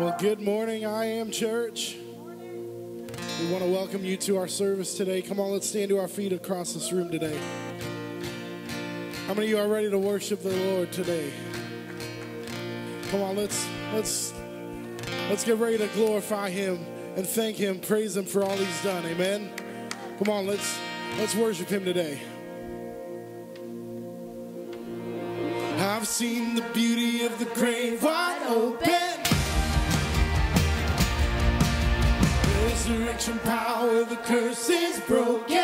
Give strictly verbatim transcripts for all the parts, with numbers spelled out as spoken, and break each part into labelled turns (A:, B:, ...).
A: Well, good morning, I Am Church. We want to welcome you to our service today. Come on, let's stand to our feet across this room today. How many of you are ready to worship the Lord today? Come on, let's let's let's get ready to glorify Him and thank Him, praise Him for all He's done. Amen. Come on, let's let's worship Him today. I've seen the beauty of the grave wide open. Resurrection power, the curse is broken.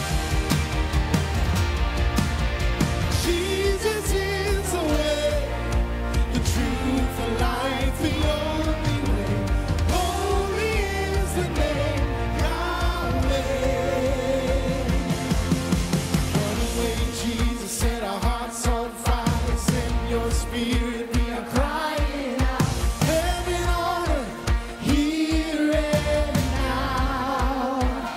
A: Jesus is the way, the truth, the life, the only way. Holy is the name, Yahweh. Run away, Jesus, set our hearts on fire. Send your spirit, we are crying out. Heaven on earth, here and now.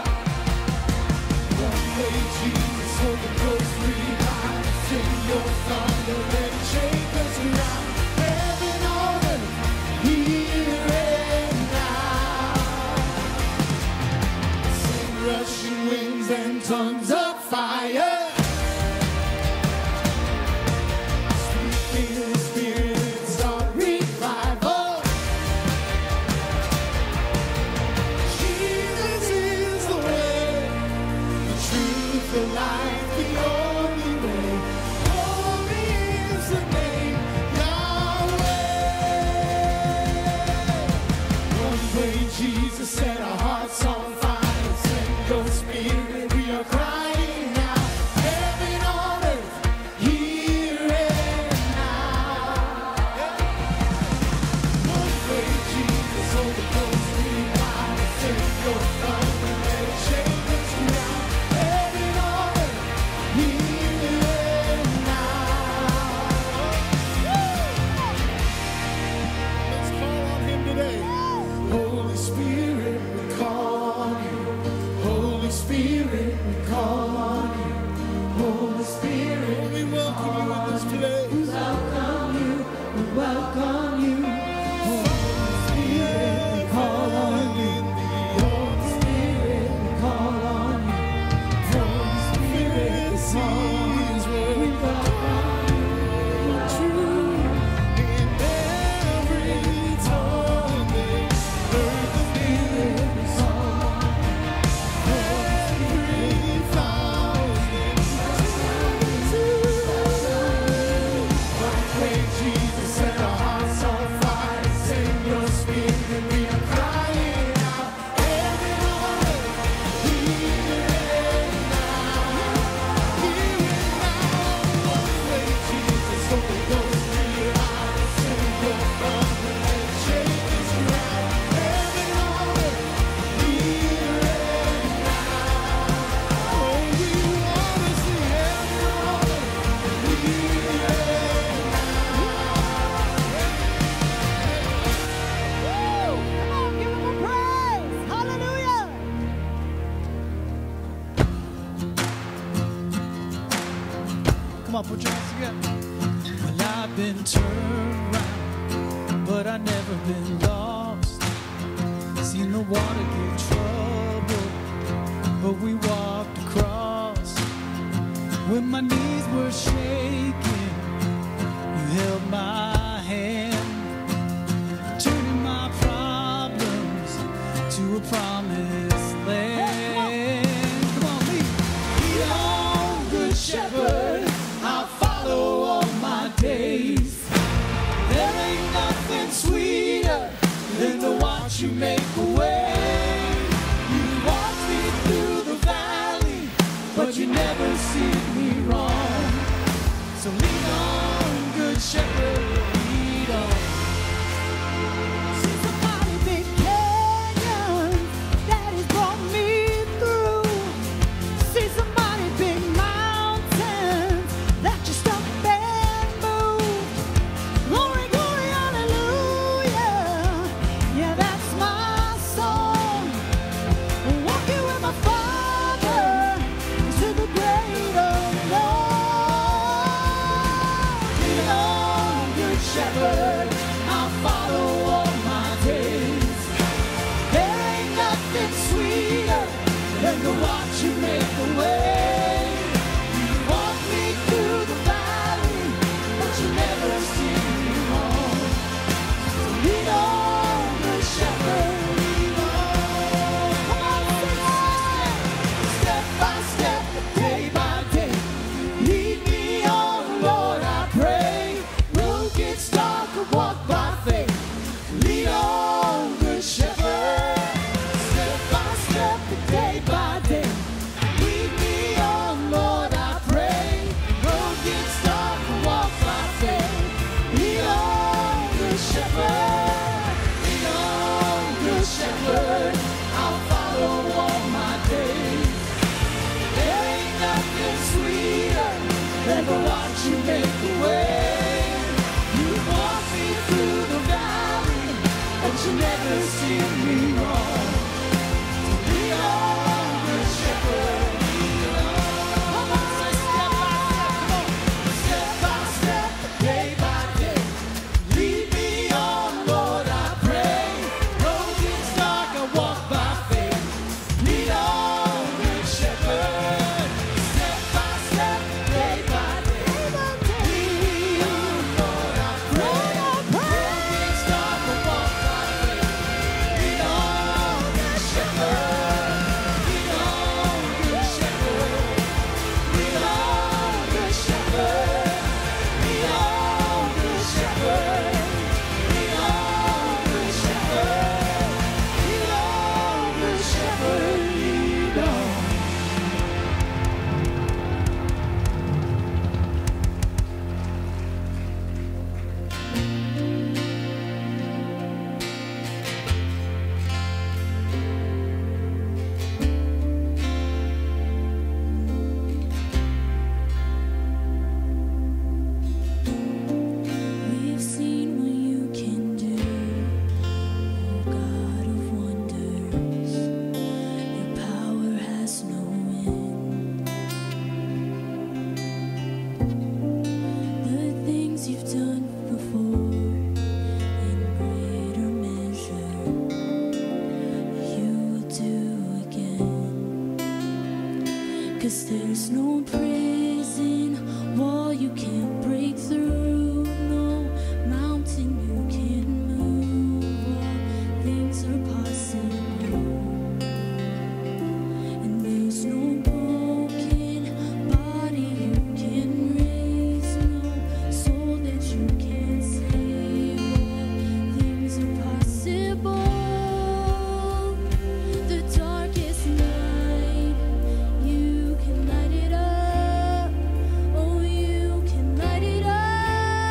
A: Run away, Jesus, Holy Ghost, revive. Send your thunder, let it shake us around. Heaven on earth, here and now. Send rushing winds and tongues of fire. Speak in the Spirit and start revival. Jesus is the way, the truth, the life, the only way. Holy is the name, Yahweh. One way, Jesus, set our hearts on fire. Send your spirit, we are crying out. Heaven on earth, here and now. One way, Jesus, Holy Ghost, revive. Send your thunder, let it shake us around. Heaven on earth, here and now. Let's call on Him today. Holy Spirit, we call on You. Holy Spirit, we call on You. Holy Spirit, we welcome You with us today. We welcome You. We welcome You. Holy Spirit, we call on You. Holy Spirit, we call on You. Holy Spirit, we call on You. We welcome You. True in every tongue, earth and every song, every thousand. One way, Jesus, set our hearts on fire. Send your spirit, we are crying out. Heaven on earth, here and now. Here and now. One way, Jesus, Holy Ghost, revive. Send your thunder, let it shake us around. Heaven on earth, here and now. Oh, we wanna see heaven on earth, here and
B: Woo! Come on, give him a praise. Hallelujah.
C: Come on, put your hands together. Well, I've been turned around, but I've never been lost. Seen the water get troubled, but we walked across. When my knees were shaking, you held my hand, turning my problems to a promised land. Come on, lead. Lead on, good shepherd, I'll follow all my days. There ain't nothing sweeter than to watch you make a way. You walk me through the valley, but you never see me wrong. So lead on, good shepherd, lead on.
B: See somebody big canyon that has brought me through. See somebody big mountains that just up and move. Glory, glory, hallelujah. Yeah, that's my song. Walking with my Father to the great unknown.
A: and to watch you make the way. You walk me through the valley, but you never see me wrong. So lean on the shepherd, lean on. Come on, sing it. Step by step, day by day, lead me on, Lord, I pray. Road gets dark, I walk by faith. Lean on, good shepherd. Step by step, day by day, lead me on, Lord, I pray. Road gets dark, I walk by faith. Lean on, good shepherd. Lean on, good shepherd. I'll follow all my days. There ain't nothing sweeter than to watch you make the way. You walk me through the valley, but you never see me wrong. Lean on, good shepherd. Lean on. Come on, say step by step. Come on. Step by step, day by day. Lead me on, Lord, I pray. Road gets dark, I walk by faith. Lean on, good shepherd. Step by step, day by day. Lead me on, Lord, I pray. Road gets dark, I walk by faith. Lean on, good shepherd. Lean on, good shepherd. Lean on, good shepherd. Lean on, good shepherd. Lean on, good shepherd. Lean on, good shepherd. Lean on.
D: We've seen what you can do, oh God of wonders. Your power has no end. The things you've done before, in greater measure, you will do again. 'Cause there's no prison wall you can't break through, no mountain you can't move. All things are possible, and there's no broken body you can raise, no soul that you can't save. All things are possible. The darkest night, you can light it up. Oh, you can light it up.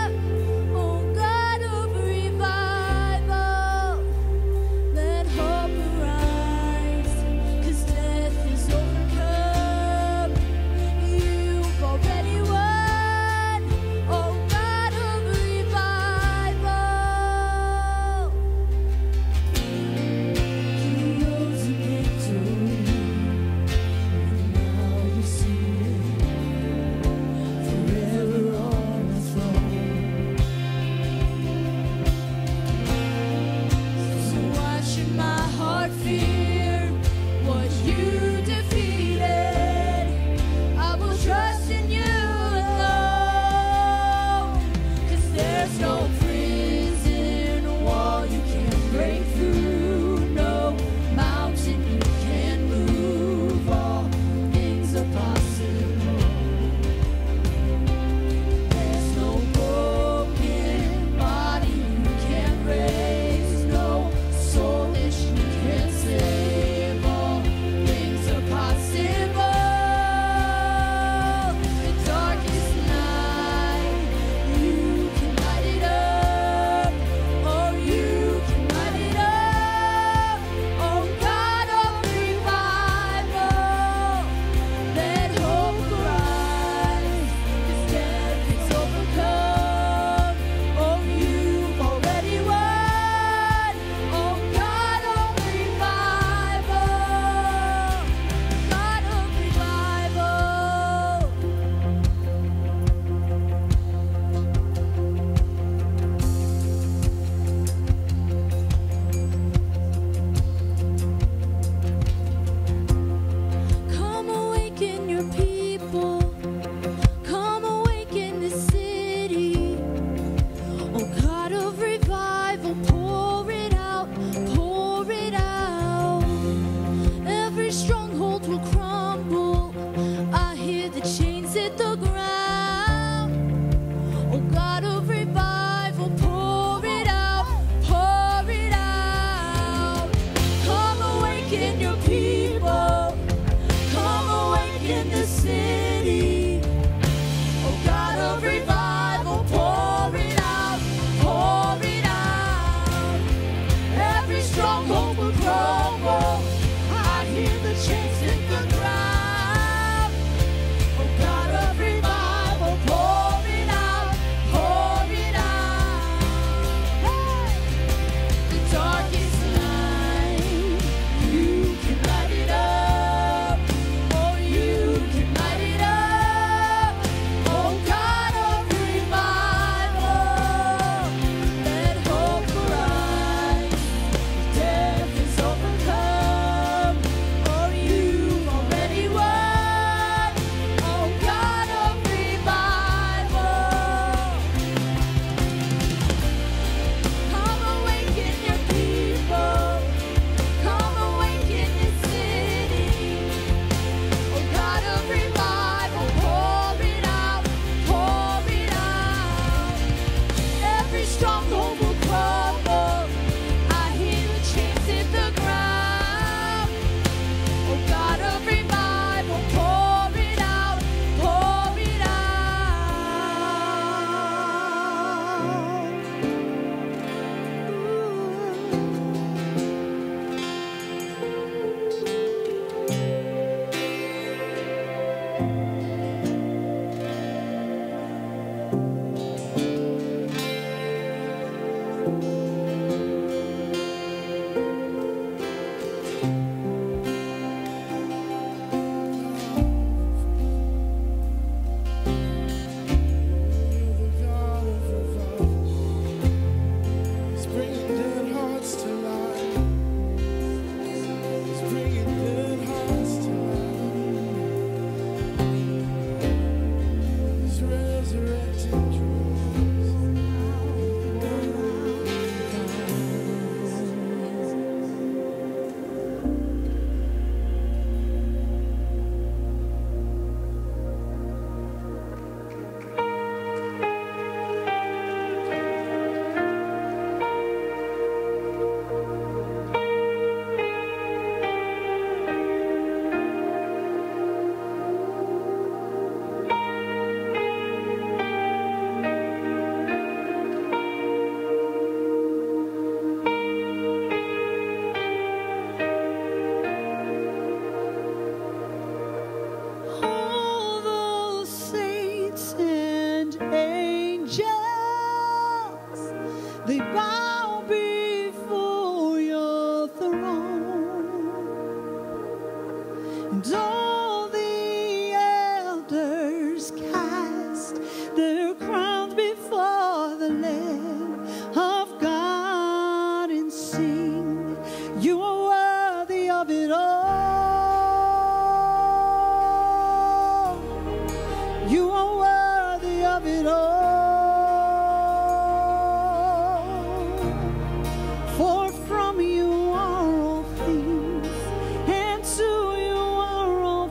C: And all the elders cast their crowns before the Lamb of God and sing, you are worthy of it all. You are worthy of it all. For from you are all things, and to you are all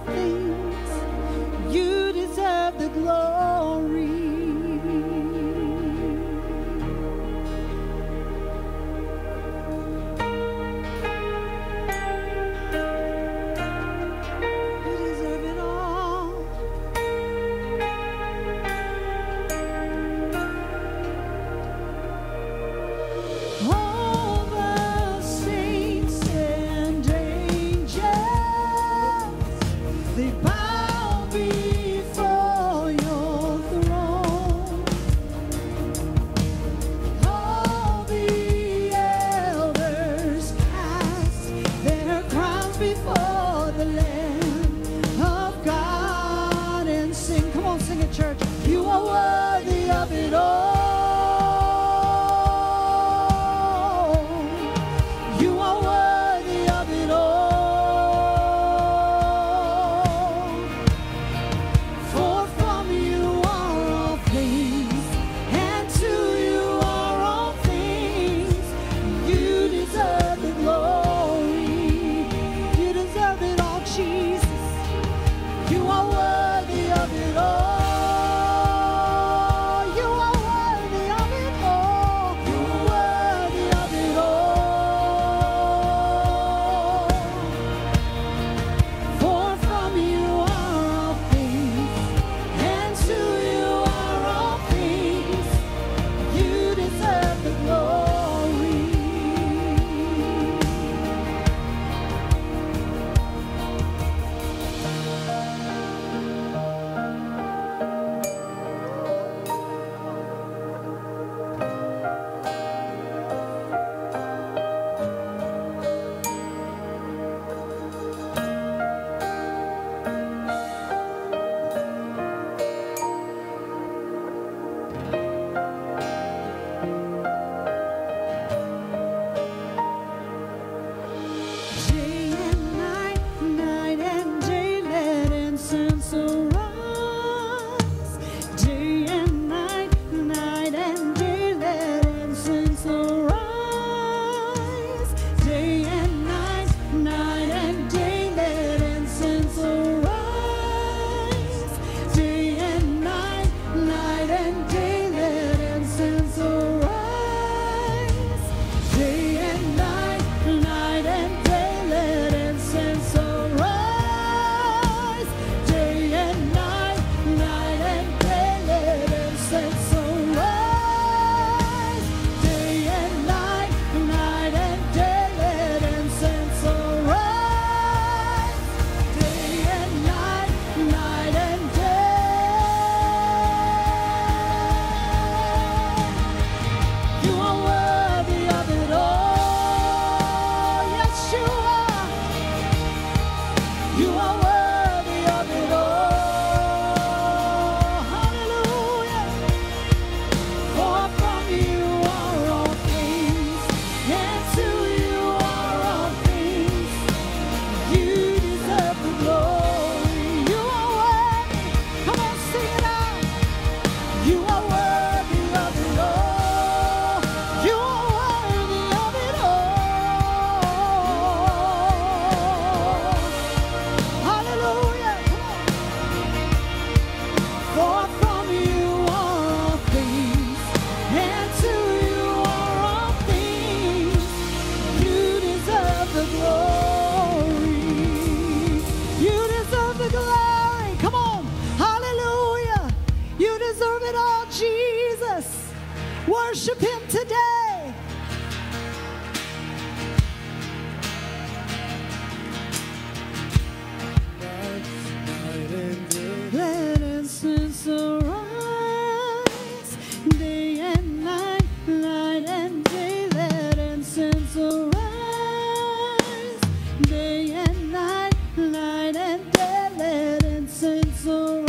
B: and day, let incense arise.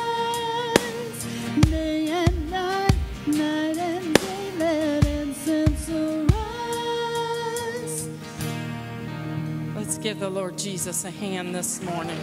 B: Day and night, night and day, let incense arise.
E: Let's give the Lord Jesus a hand this morning.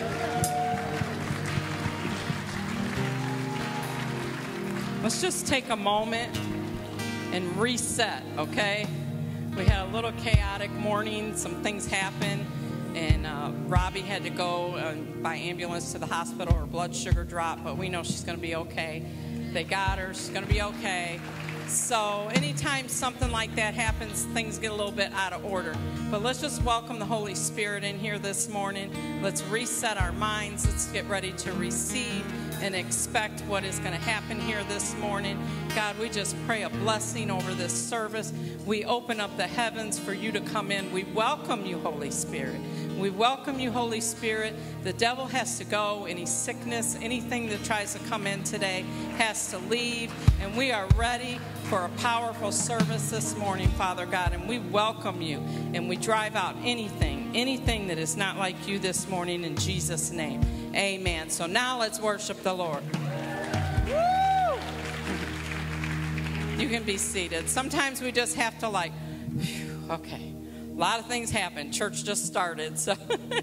E: Let's just take a moment and reset, okay? We had a little chaotic morning. Some things happened, and uh, Robbie had to go uh, by ambulance to the hospital. Her blood sugar dropped, but we know she's going to be okay. They got her. She's going to be okay. So anytime something like that happens, things get a little bit out of order. But let's just welcome the Holy Spirit in here this morning. Let's reset our minds. Let's get ready to receive and expect what is going to happen here this morning. God, we just pray a blessing over this service. We open up the heavens for you to come in. We welcome you, Holy Spirit. We welcome you, Holy Spirit. The devil has to go. Any sickness, anything that tries to come in today has to leave. And we are ready for a powerful service this morning, Father God. And we welcome you. And we drive out anything, anything that is not like you this morning in Jesus' name. Amen. So now let's worship the Lord. Woo! You can be seated. Sometimes we just have to like, whew, okay. A lot of things happened. Church just started. So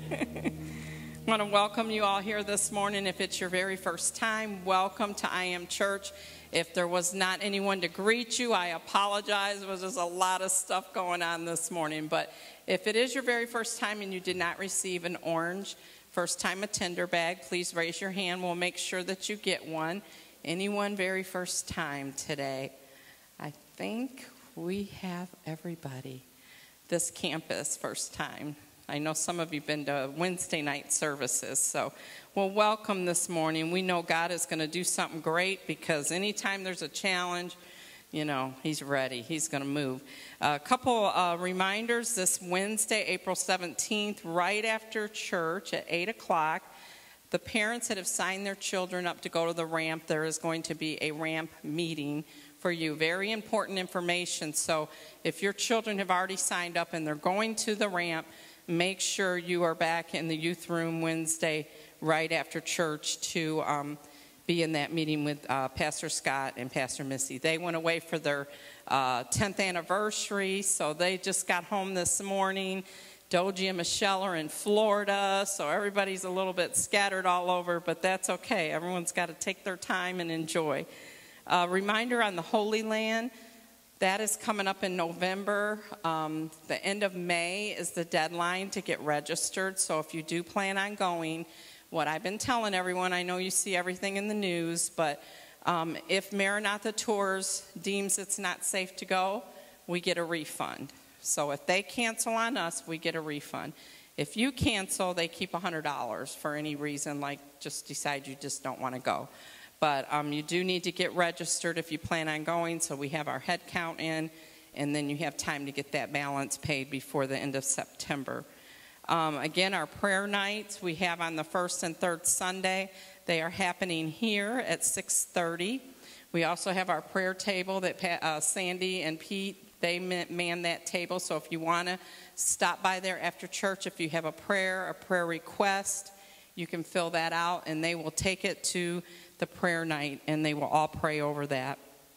E: I want to welcome you all here this morning. If it's your very first time, welcome to I Am Church. If there was not anyone to greet you, I apologize. There was just a lot of stuff going on this morning. But if it is your very first time and you did not receive an orange first time attender bag, please raise your hand. We'll make sure that you get one. Anyone very first time today? I think we have everybody. This campus first time. I know some of you have been to Wednesday night services, so well, welcome this morning. We know God is going to do something great because anytime there's a challenge, you know, he's ready. He's going to move. A couple uh, reminders. This Wednesday, April seventeenth, right after church at eight o'clock, the parents that have signed their children up to go to the ramp, there is going to be a ramp meeting for you. Very important information. So if your children have already signed up and they're going to the ramp, make sure you are back in the youth room Wednesday right after church to um, be in that meeting with uh, Pastor Scott and Pastor Missy. They went away for their uh, tenth anniversary, so they just got home this morning. Doji and Michelle are in Florida, so everybody's a little bit scattered all over, but that's okay. Everyone's got to take their time and enjoy. Uh, reminder on the Holy Land, that is coming up in November. Um, the end of May is the deadline to get registered. So if you do plan on going, what I've been telling everyone, I know you see everything in the news, but um, if Maranatha Tours deems it's not safe to go, we get a refund. So if they cancel on us, we get a refund. If you cancel, they keep one hundred dollars for any reason, like just decide you just don't want to go. But um, you do need to get registered if you plan on going, so we have our head count in, and then you have time to get that balance paid before the end of September. Um, again, our prayer nights we have on the first and third Sunday. They are happening here at six thirty. We also have our prayer table that uh, Sandy and Pete, they man that table. So if you want to stop by there after church, if you have a prayer, a prayer request, you can fill that out, and they will take it to the prayer night, and they will all pray over that.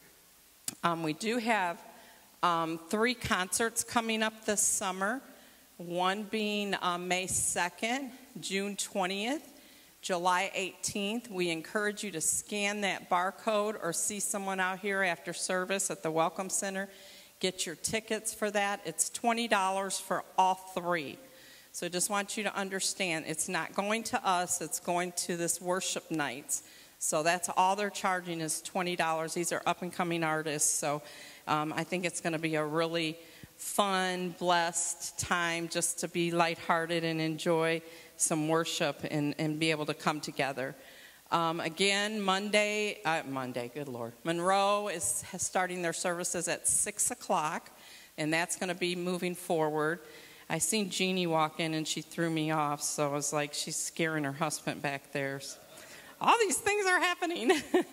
E: Um, we do have um, three concerts coming up this summer, one being um, May second, June twentieth, July eighteenth. We encourage you to scan that barcode or see someone out here after service at the Welcome Center. Get your tickets for that. It's twenty dollars for all three. So I just want you to understand, it's not going to us, it's going to this worship nights. So that's all they're charging is twenty dollars. These are up-and-coming artists. So um, I think it's going to be a really fun, blessed time just to be lighthearted and enjoy some worship and, and be able to come together. Um, again, Monday, uh, Monday, good Lord. Monroe is starting their services at six o'clock, and that's going to be moving forward. I seen Jeannie walk in, and she threw me off, so I was like, she's scaring her husband back there. So all these things are happening.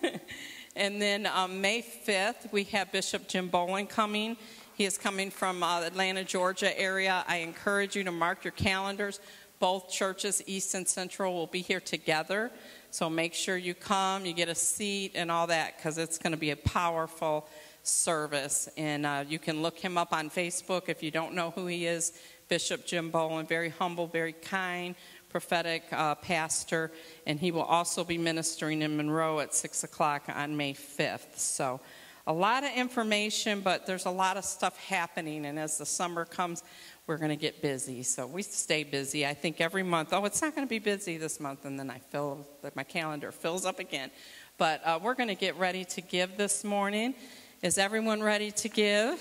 E: And then um, May fifth, we have Bishop Jim Bolin coming. He is coming from uh, Atlanta, Georgia area. I encourage you to mark your calendars. both churches, East and Central, will be here together. So make sure you come, you get a seat and all that, because it's going to be a powerful service. And uh, you can look him up on Facebook if you don't know who he is. Bishop Jim Boland, very humble, very kind, prophetic uh, pastor. And he will also be ministering in Monroe at six o'clock on May fifth. So a lot of information, but there's a lot of stuff happening. And as the summer comes, we're going to get busy. So we stay busy. I think every month, oh, it's not going to be busy this month. And then I fill, my calendar fills up again. But uh, we're going to get ready to give this morning. Is everyone ready to give?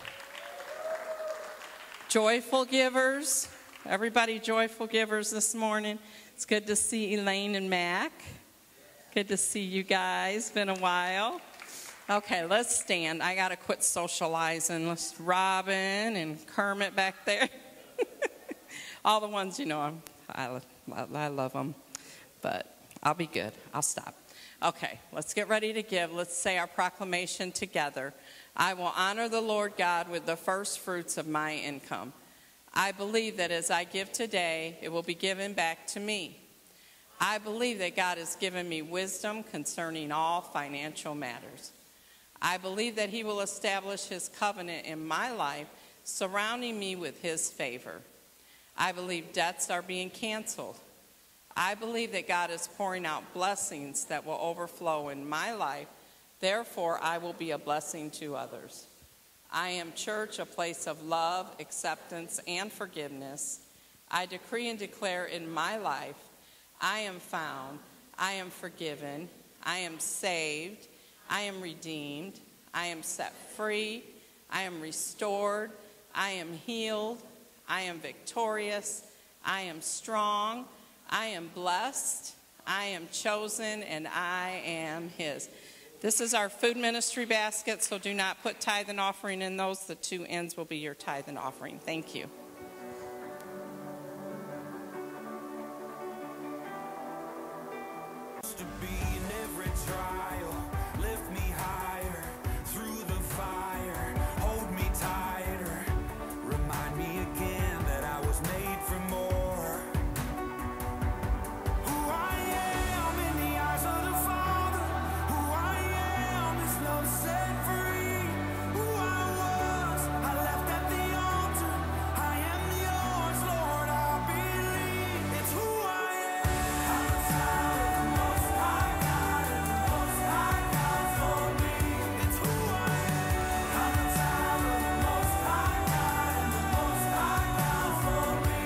E: Joyful givers. Everybody joyful givers this morning. It's good to see Elaine and Mac. Good to see you guys. Been a while. Okay, let's stand. I got to quit socializing. Let's Robin and Kermit back there. All the ones, you know, I'm, I, I love them. But I'll be good. I'll stop. Okay, let's get ready to give. Let's say our proclamation together. I will honor the Lord God with the first fruits of my income. I believe that as I give today, it will be given back to me. I believe that God has given me wisdom concerning all financial matters. I believe that he will establish his covenant in my life, surrounding me with his favor. I believe debts are being canceled. I believe that God is pouring out blessings that will overflow in my life. Therefore, I will be a blessing to others. I am church, a place of love, acceptance, and forgiveness. I decree and declare in my life, I am found, I am forgiven, I am saved, I am redeemed, I am set free, I am restored, I am healed, I am victorious, I am strong, I am blessed, I am chosen, and I am his. This is our food ministry basket, so do not put tithe and offering in those. The two ends will be your tithe and offering. Thank you.
F: To be in every trial, lift me higher, through the fire, hold me tighter, remind me again that I was made for more. Who I am in the eyes of the Father, who I am is love set free. Who I was, I left at the altar, I am yours, Lord, I believe. It's who I am. I'm a child of the Most High God, and the Most High God for me. It's who I am. I'm a child of the Most High God, and the Most High God for me.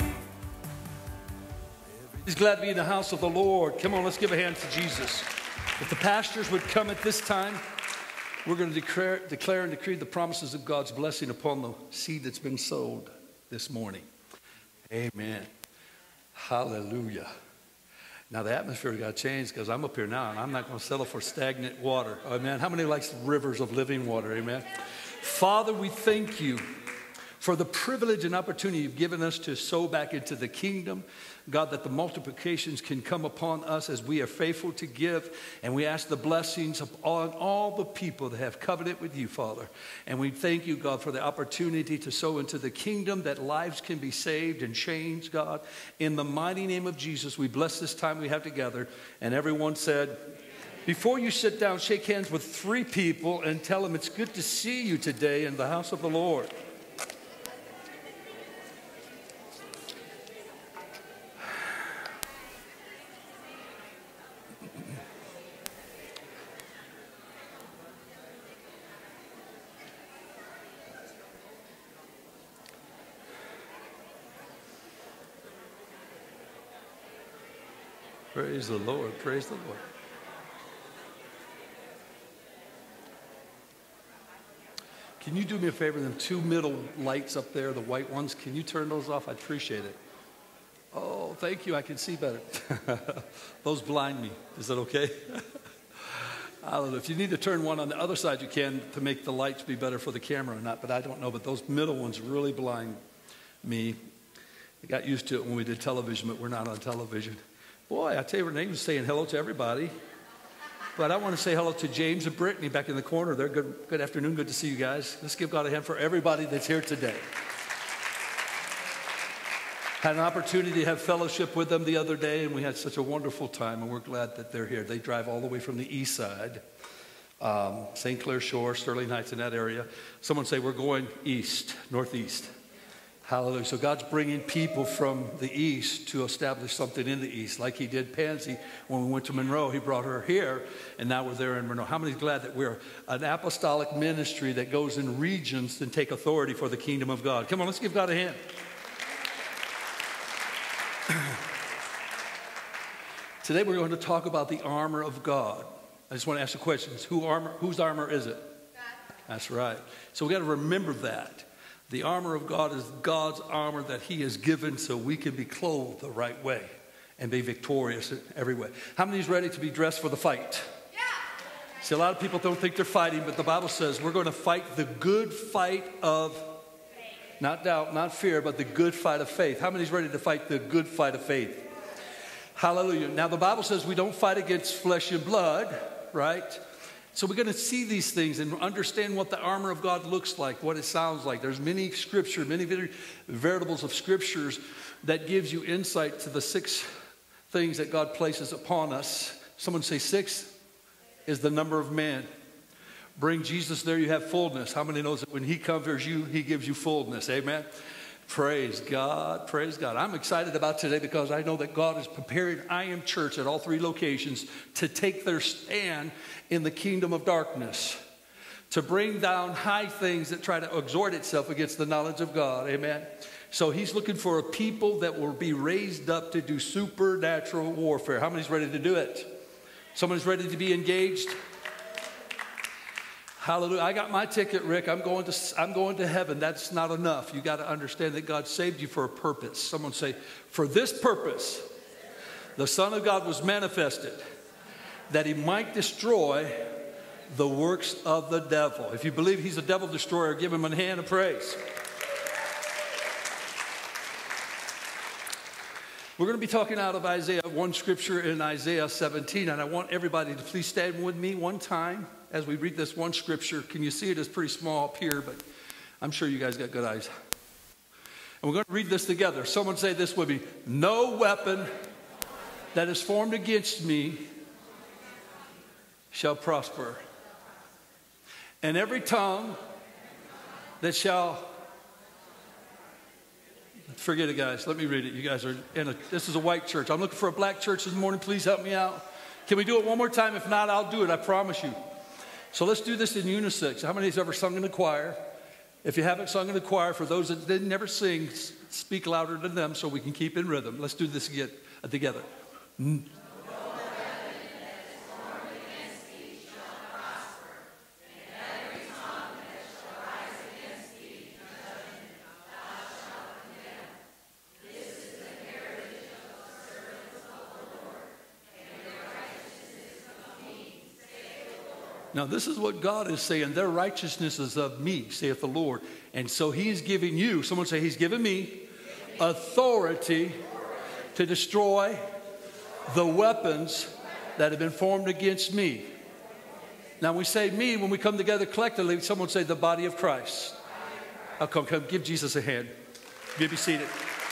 G: He's glad to be in the house of the Lord. Come on, let's give a hand to Jesus. If the pastors would come at this time, we're going to declare, declare and decree the promises of God's blessing upon the seed that's been sowed this morning. Amen. Hallelujah. Now the atmosphere got changed because I'm up here now and I'm not going to settle for stagnant water. Amen. How many likes rivers of living water? Amen. Father, we thank you for the privilege and opportunity you've given us to sow back into the kingdom. God, that the multiplications can come upon us as we are faithful to give. And we ask the blessings upon all the people that have covenant with you, Father. And we thank you, God, for the opportunity to sow into the kingdom, that lives can be saved and changed, God. In the mighty name of Jesus, we bless this time we have together. And everyone said, before you sit down, shake hands with three people and tell them it's good to see you today in the house of the Lord. Praise the Lord. Praise the Lord. Can you do me a favor? Them two middle lights up there, the white ones, can you turn those off? I'd appreciate it. Oh, thank you. I can see better. Those blind me. Is that okay? I don't know. If you need to turn one on the other side, you can, to make the lights be better for the camera or not, but I don't know. But those middle ones really blind me. I got used to it when we did television, but we're not on television. Boy, I tell you, Renee was saying hello to everybody. But I want to say hello to James and Brittany back in the corner there. Good, good afternoon. Good to see you guys. Let's give God a hand for everybody that's here today. Had an opportunity to have fellowship with them the other day, and we had such a wonderful time, and we're glad that they're here. They drive all the way from the east side, um, Saint Clair Shore, Sterling Heights, in that area. Someone say, we're going east, northeast. Hallelujah. So God's bringing people from the east to establish something in the east, like he did Pansy when we went to Monroe. He brought her here, and now we're there in Monroe. How many is glad that we're an apostolic ministry that goes in regions and take authority for the kingdom of God? Come on, let's give God a hand. Today we're going to talk about the armor of God. I just want to ask the questions. Who armor, whose armor is it? God. That's right. So we got to remember that. The armor of God is God's armor that he has given so we can be clothed the right way and be victorious in every way. How many is ready to be dressed for the fight? Yeah. See, a lot of people don't think they're fighting, but the Bible says we're going to fight the good fight of faith. Not doubt, not fear, but the good fight of faith. How many is ready to fight the good fight of faith? Hallelujah. Now, the Bible says we don't fight against flesh and blood, right? So we're going to see these things and understand what the armor of God looks like, what it sounds like. There's many scripture, many veritables of scriptures that gives you insight to the six things that God places upon us. Someone say six is the number of man. Bring Jesus there, you have fullness. How many knows that when he covers you, he gives you fullness? Amen. Praise God, praise God. I'm excited about today because I know that God is preparing I Am Church at all three locations to take their stand in the kingdom of darkness, to bring down high things that try to exhort itself against the knowledge of God. Amen. So he's looking for a people that will be raised up to do supernatural warfare. How many's ready to do it? Someone's ready to be engaged? Hallelujah. I got my ticket, Rick. I'm going to, I'm going to heaven. That's not enough. You got to understand that God saved you for a purpose. Someone say, for this purpose, the Son of God was manifested, that he might destroy the works of the devil. If you believe he's a devil destroyer, give him a hand of praise. We're going to be talking out of Isaiah, one scripture in Isaiah seventeen, and I want everybody to please stand with me one time as we read this one scripture. Can you see it? It's pretty small up here, but I'm sure you guys got good eyes. And we're going to read this together. Someone say this with me. No weapon that is formed against me shall prosper. And every tongue that shall... Forget it, guys. Let me read it. You guys are in a... This is a white church. I'm looking for a black church this morning. Please help me out. Can we do it one more time? If not, I'll do it. I promise you. So let's do this in unison. How many has ever sung in the choir? If you haven't sung in the choir, for those that didn't never sing, speak louder than them so we can keep in rhythm. Let's do this again, uh, together. Mm. Now, this is what God is saying. Their righteousness is of me, saith the Lord. And so he's giving you, someone say, he's given me authority to destroy the weapons that have been formed against me. Now, we say me when we come together collectively. Someone say the body of Christ. I'll come, come, give Jesus a hand. You be seated.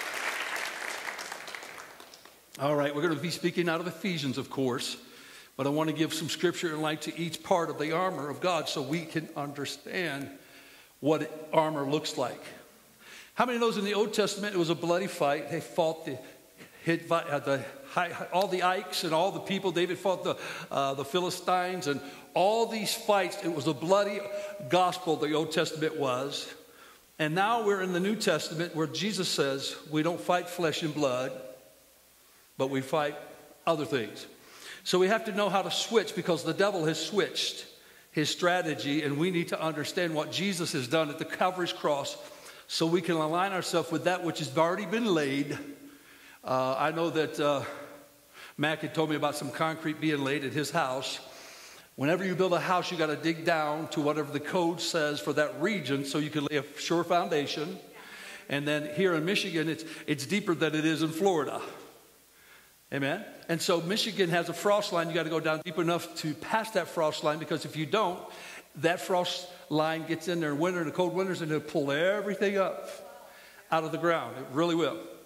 G: All right, we're going to be speaking out of Ephesians, of course. But I want to give some scripture and light to each part of the armor of God so we can understand what armor looks like. How many knows in the Old Testament it was a bloody fight? They fought the, the all the Ikes and all the people. David fought the, uh, the Philistines and all these fights. It was a bloody gospel, the Old Testament was. And now we're in the New Testament where Jesus says we don't fight flesh and blood, but we fight other things. So we have to know how to switch because the devil has switched his strategy, and we need to understand what Jesus has done at the Calvary's cross so we can align ourselves with that which has already been laid. Uh, I know that uh, Mac had told me about some concrete being laid at his house. Whenever you build a house, you got to dig down to whatever the code says for that region so you can lay a sure foundation. And then here in Michigan, it's, it's deeper than it is in Florida. Amen. And so Michigan has a frost line. You got to go down deep enough to pass that frost line, because if you don't, that frost line gets in there in winter, in the cold winters, and it'll pull everything up out of the ground. It really will.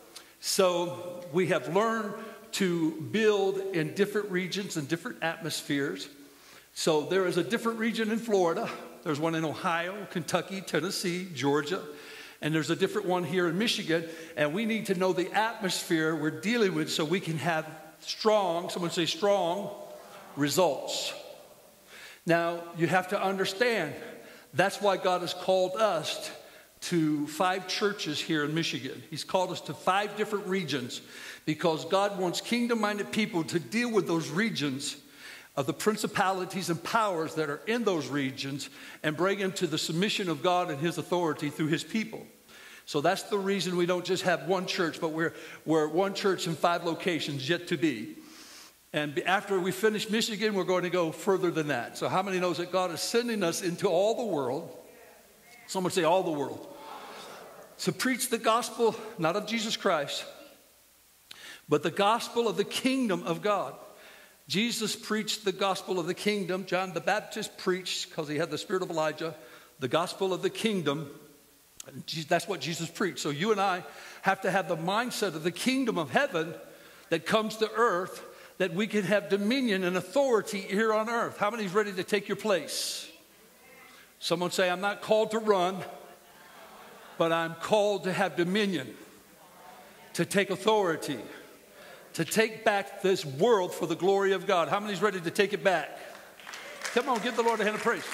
G: So we have learned to build in different regions and different atmospheres. So there is a different region in Florida. There's one in Ohio, Kentucky, Tennessee, Georgia. And there's a different one here in Michigan. And we need to know the atmosphere we're dealing with so we can have strong, someone say strong, results. Now, you have to understand, that's why God has called us to five churches here in Michigan. He's called us to five different regions because God wants kingdom-minded people to deal with those regions of the principalities and powers that are in those regions and bring them to the submission of God and his authority through his people. So that's the reason we don't just have one church, but we're, we're one church in five locations yet to be. And after we finish Michigan, we're going to go further than that. So how many knows that God is sending us into all the world? Someone say all the world. To preach the gospel, not of Jesus Christ, but the gospel of the kingdom of God. Jesus preached the gospel of the kingdom. John the Baptist preached, because he had the spirit of Elijah, the gospel of the kingdom. That's what Jesus preached. So you and I have to have the mindset of the kingdom of heaven that comes to earth, that we can have dominion and authority here on earth. How many is ready to take your place? Someone say, I'm not called to run, but I'm called to have dominion, to take authority, to take back this world for the glory of God. How many is ready to take it back? Come on, give the Lord a hand of praise.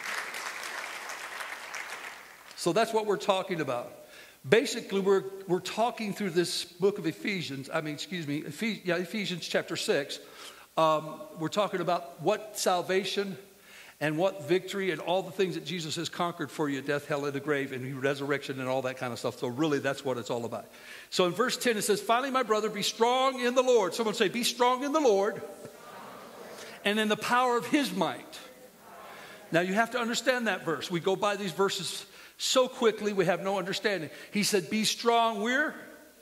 G: So that's what we're talking about. Basically, we're, we're talking through this book of Ephesians. I mean, excuse me, Ephes- yeah, Ephesians chapter six. Um, we're talking about what salvation and what victory and all the things that Jesus has conquered for you, death, hell, and the grave, and resurrection and all that kind of stuff. So really, that's what it's all about. So in verse ten, it says, finally, my brother, be strong in the Lord. Someone say, be strong in the Lord and in the power of his might. Now, you have to understand that verse. We go by these verses so quickly, we have no understanding. He said, be strong where?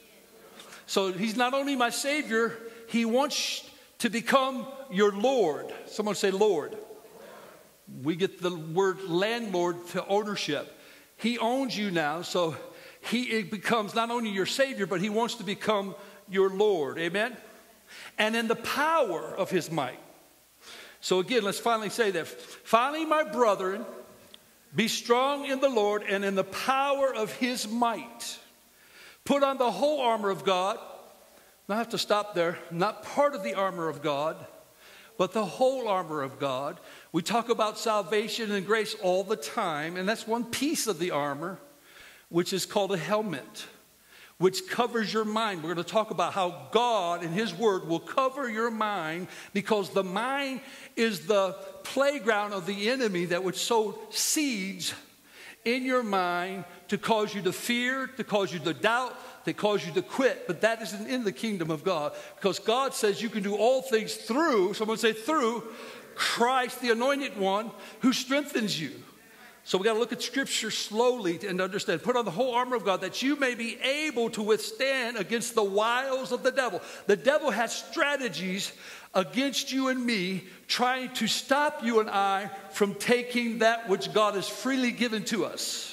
G: So he's not only my Savior, he wants to become your Lord. Someone say Lord. We get the word landlord to ownership. He owns you now, so he becomes not only your Savior, but he wants to become your Lord. Amen? And in the power of his might. So again, let's finally say that. Finally, my brethren, be strong in the Lord and in the power of his might. Put on the whole armor of God. Now I have to stop there. Not part of the armor of God, but the whole armor of God. We talk about salvation and grace all the time, and that's one piece of the armor, which is called a helmet, which covers your mind. We're going to talk about how God and his word will cover your mind, because the mind is the playground of the enemy that would sow seeds in your mind to cause you to fear, to cause you to doubt, to cause you to quit. But that isn't in the kingdom of God, because God says you can do all things through, someone say through, Christ, the anointed one, who strengthens you. So we got to look at Scripture slowly and understand. Put on the whole armor of God that you may be able to withstand against the wiles of the devil. The devil has strategies against you and me, trying to stop you and I from taking that which God has freely given to us.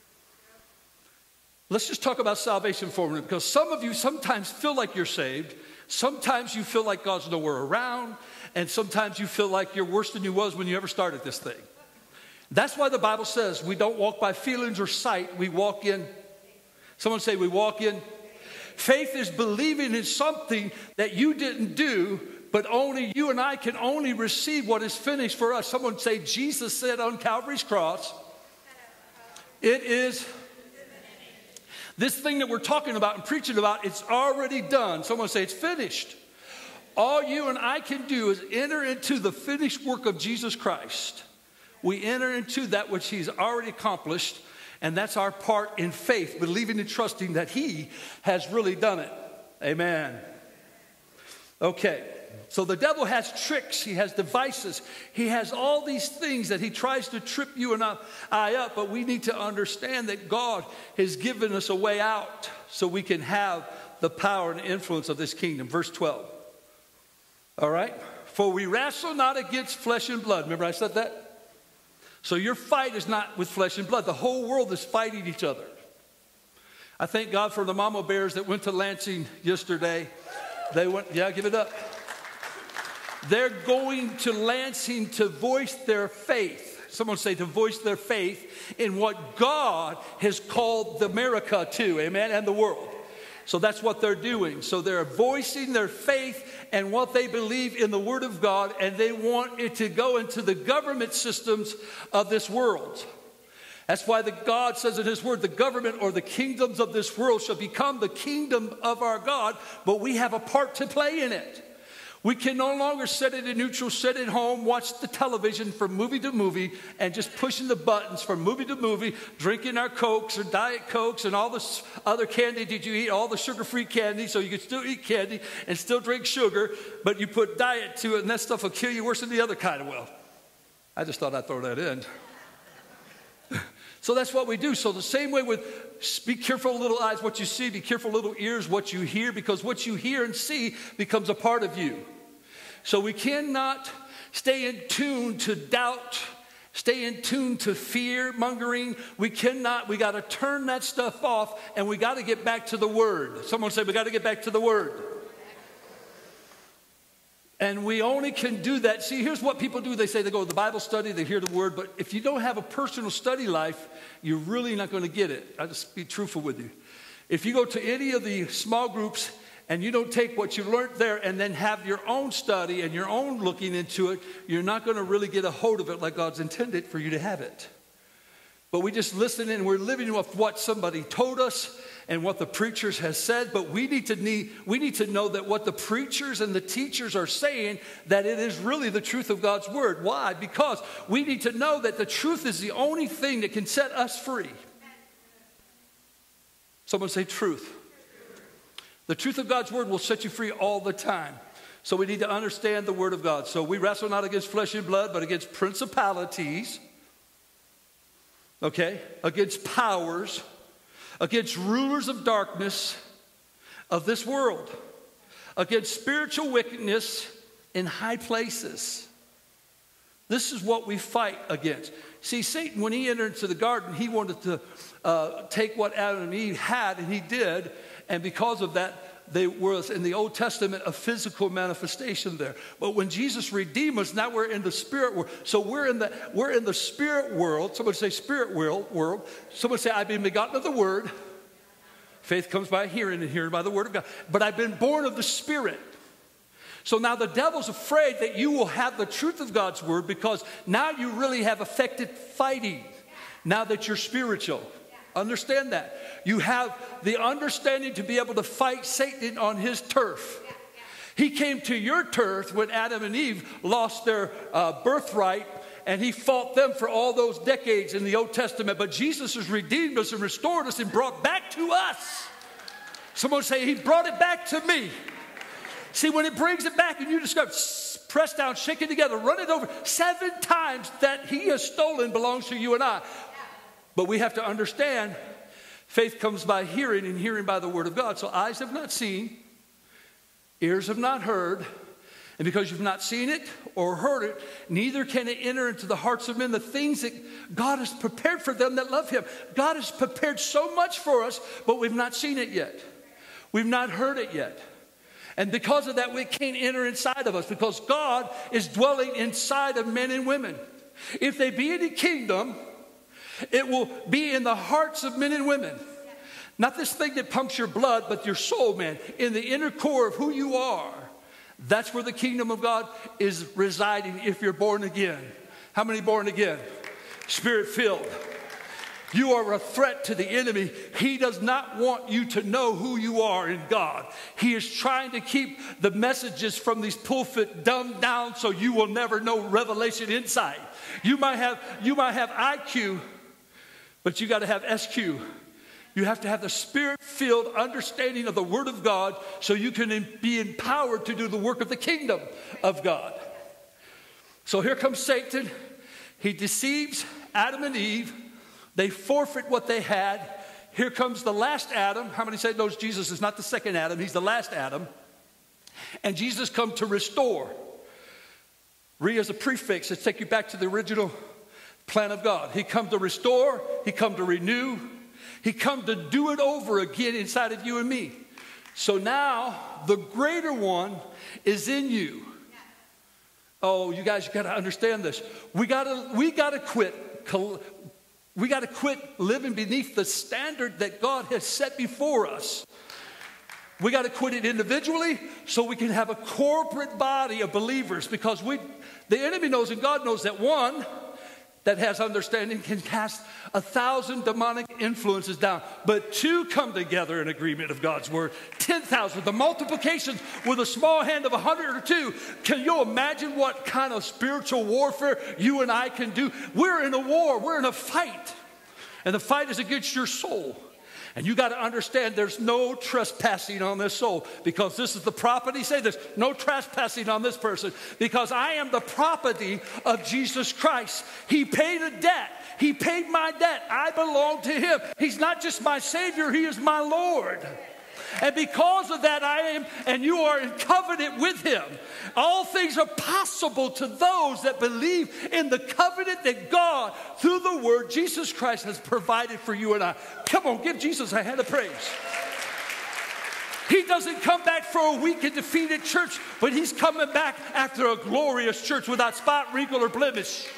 G: Let's just talk about salvation for a minute, because some of you sometimes feel like you're saved. Sometimes you feel like God's nowhere around. And sometimes you feel like you're worse than you was when you ever started this thing. That's why the Bible says we don't walk by feelings or sight. We walk in, someone say we walk in. Faith is believing in something that you didn't do, but only you and I can only receive what is finished for us. Someone say Jesus said on Calvary's cross, it is, this thing that we're talking about and preaching about, it's already done. Someone say it's finished. All you and I can do is enter into the finished work of Jesus Christ. We enter into that which he's already accomplished, and that's our part in faith, believing and trusting that he has really done it. Amen. Okay, so the devil has tricks, he has devices, he has all these things that he tries to trip you and I up, but we need to understand that God has given us a way out so we can have the power and influence of this kingdom. Verse twelve. All right? For we wrestle not against flesh and blood. Remember I said that? So your fight is not with flesh and blood. The whole world is fighting each other. I thank God for the mama bears that went to Lansing yesterday. They went, yeah, give it up. They're going to Lansing to voice their faith. Someone say to voice their faith in what God has called America to, amen, and the world. So that's what they're doing. So they're voicing their faith and what they believe in the Word of God, and they want it to go into the government systems of this world. That's why the God says in His Word, the government or the kingdoms of this world shall become the kingdom of our God, but we have a part to play in it. We can no longer sit at a neutral, sit at home, watch the television from movie to movie, and just pushing the buttons from movie to movie, drinking our Cokes or Diet Cokes and all this other candy that you eat, all the sugar-free candy, so you can still eat candy and still drink sugar, but you put diet to it, and that stuff will kill you worse than the other kind of well. I just thought I'd throw that in. So that's what we do. So the same way with be careful little eyes what you see, be careful little ears what you hear, because what you hear and see becomes a part of you. So we cannot stay in tune to doubt, stay in tune to fear mongering. We cannot, we got to turn that stuff off, and we got to get back to the Word. Someone say we got to get back to the Word. And we only can do that. See, here's what people do. They say they go to the Bible study, they hear the Word, but if you don't have a personal study life, you're really not going to get it. I'll just be truthful with you. If you go to any of the small groups and you don't take what you learned there and then have your own study and your own looking into it, you're not going to really get a hold of it like God's intended for you to have it. But we just listen and we're living with what somebody told us and what the preachers has said, but we need to need, we need to know that what the preachers and the teachers are saying, that it is really the truth of God's Word. Why? Because we need to know that the truth is the only thing that can set us free. Someone say truth. The truth of God's Word will set you free all the time. So we need to understand the Word of God. So we wrestle not against flesh and blood, but against principalities, okay, against powers, against rulers of darkness of this world, against spiritual wickedness in high places. This is what we fight against. See, Satan, when he entered into the garden, he wanted to uh, take what Adam and Eve had, and he did. And because of that, there was in the Old Testament a physical manifestation there. But when Jesus redeemed us, now we're in the spirit world. So we're in the we're in the spirit world. Someone say spirit world. World. Someone say I've been begotten of the Word. Faith comes by hearing, and hearing by the Word of God. But I've been born of the Spirit. So now the devil's afraid that you will have the truth of God's Word, because now you really have effective fighting. Now that you're spiritual. Understand that. You have the understanding to be able to fight Satan on his turf. He came to your turf when Adam and Eve lost their uh, birthright, and he fought them for all those decades in the Old Testament. But Jesus has redeemed us and restored us and brought back to us. Someone say, he brought it back to me. See, when it brings it back and you discover, press down, shake it together, run it over, seven times that he has stolen belongs to you and I. But we have to understand, faith comes by hearing, and hearing by the Word of God. So eyes have not seen, ears have not heard, and because you've not seen it or heard it, neither can it enter into the hearts of men the things that God has prepared for them that love Him. God has prepared so much for us, but we've not seen it yet. We've not heard it yet. And because of that, we can't enter inside of us, because God is dwelling inside of men and women. If they be in the kingdom, it will be in the hearts of men and women. Not this thing that pumps your blood, but your soul, man. In the inner core of who you are. That's where the kingdom of God is residing if you're born again. How many born again? Spirit-filled. You are a threat to the enemy. He does not want you to know who you are in God. He is trying to keep the messages from these pulpit dumbed down so you will never know revelation insight. You might have, you might have I Q, but you got to have S Q. You have to have the Spirit-filled understanding of the Word of God so you can be empowered to do the work of the kingdom of God. So here comes Satan. He deceives Adam and Eve. They forfeit what they had. Here comes the last Adam. How many say knows Jesus is not the second Adam? He's the last Adam. And Jesus come to restore. Re as a prefix. Let's take you back to the original plan of God. He come to restore. He come to renew. He come to do it over again inside of you and me. So now the greater one is in you. Oh, you guys got to understand this. We got to we got to quit. We got to quit living beneath the standard that God has set before us. We got to quit it individually so we can have a corporate body of believers, because we, the enemy knows and God knows that one that has understanding can cast a thousand demonic influences down. But two come together in agreement of God's word. ten thousand. The multiplications with a small hand of a hundred or two. Can you imagine what kind of spiritual warfare you and I can do? We're in a war. We're in a fight. And the fight is against your soul. And you got to understand there's no trespassing on this soul, because this is the property. Say this: no trespassing on this person, because I am the property of Jesus Christ. He paid a debt. He paid my debt. I belong to him. He's not just my Savior, he is my Lord. And because of that, I am, and you are in covenant with him. All things are possible to those that believe in the covenant that God, through the word, Jesus Christ, has provided for you and I. Come on, give Jesus a hand of praise. He doesn't come back for a weak and defeated church, but he's coming back after a glorious church without spot, wrinkle, or blemish.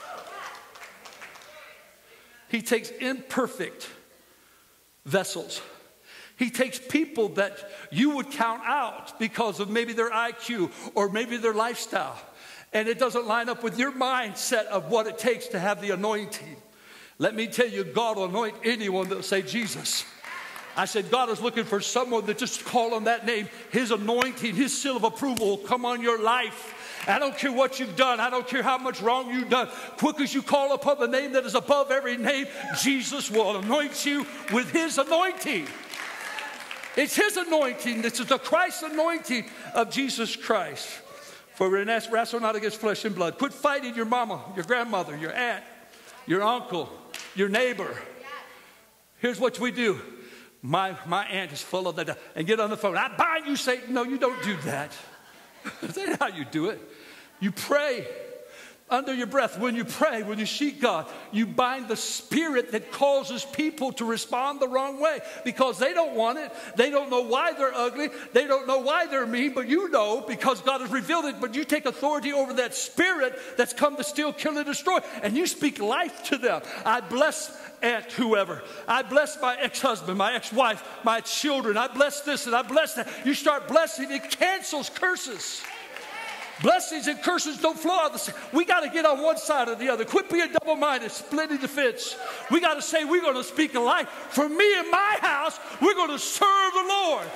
G: He takes imperfect vessels. He takes people that you would count out because of maybe their I Q or maybe their lifestyle, and it doesn't line up with your mindset of what it takes to have the anointing. Let me tell you, God will anoint anyone that will say Jesus. I said God is looking for someone that just call on that name. His anointing, his seal of approval will come on your life. I don't care what you've done. I don't care how much wrong you've done. Quick as you call upon the name that is above every name, Jesus will anoint you with his anointing. It's his anointing. This is the Christ anointing of Jesus Christ. For we wrestle not against flesh and blood. Quit fighting your mama, your grandmother, your aunt, your uncle, your neighbor. Here's what we do. My, my aunt is full of that. And get on the phone. I bind you, Satan. No, you don't do that. That's not how you do it. You pray under your breath. When you pray, when you seek God, you bind the spirit that causes people to respond the wrong way, because they don't want it. They don't know why they're ugly. They don't know why they're mean, but you know, because God has revealed it. But you take authority over that spirit that's come to steal, kill, and destroy, and you speak life to them. I bless aunt whoever. I bless my ex-husband, my ex-wife, my children. I bless this and I bless that. You start blessing, it cancels curses. Blessings and curses don't flow out the same. We got to get on one side or the other. Quit being double-minded, splitting the fence. We got to say we're going to speak a life. For me and my house, we're going to serve the Lord.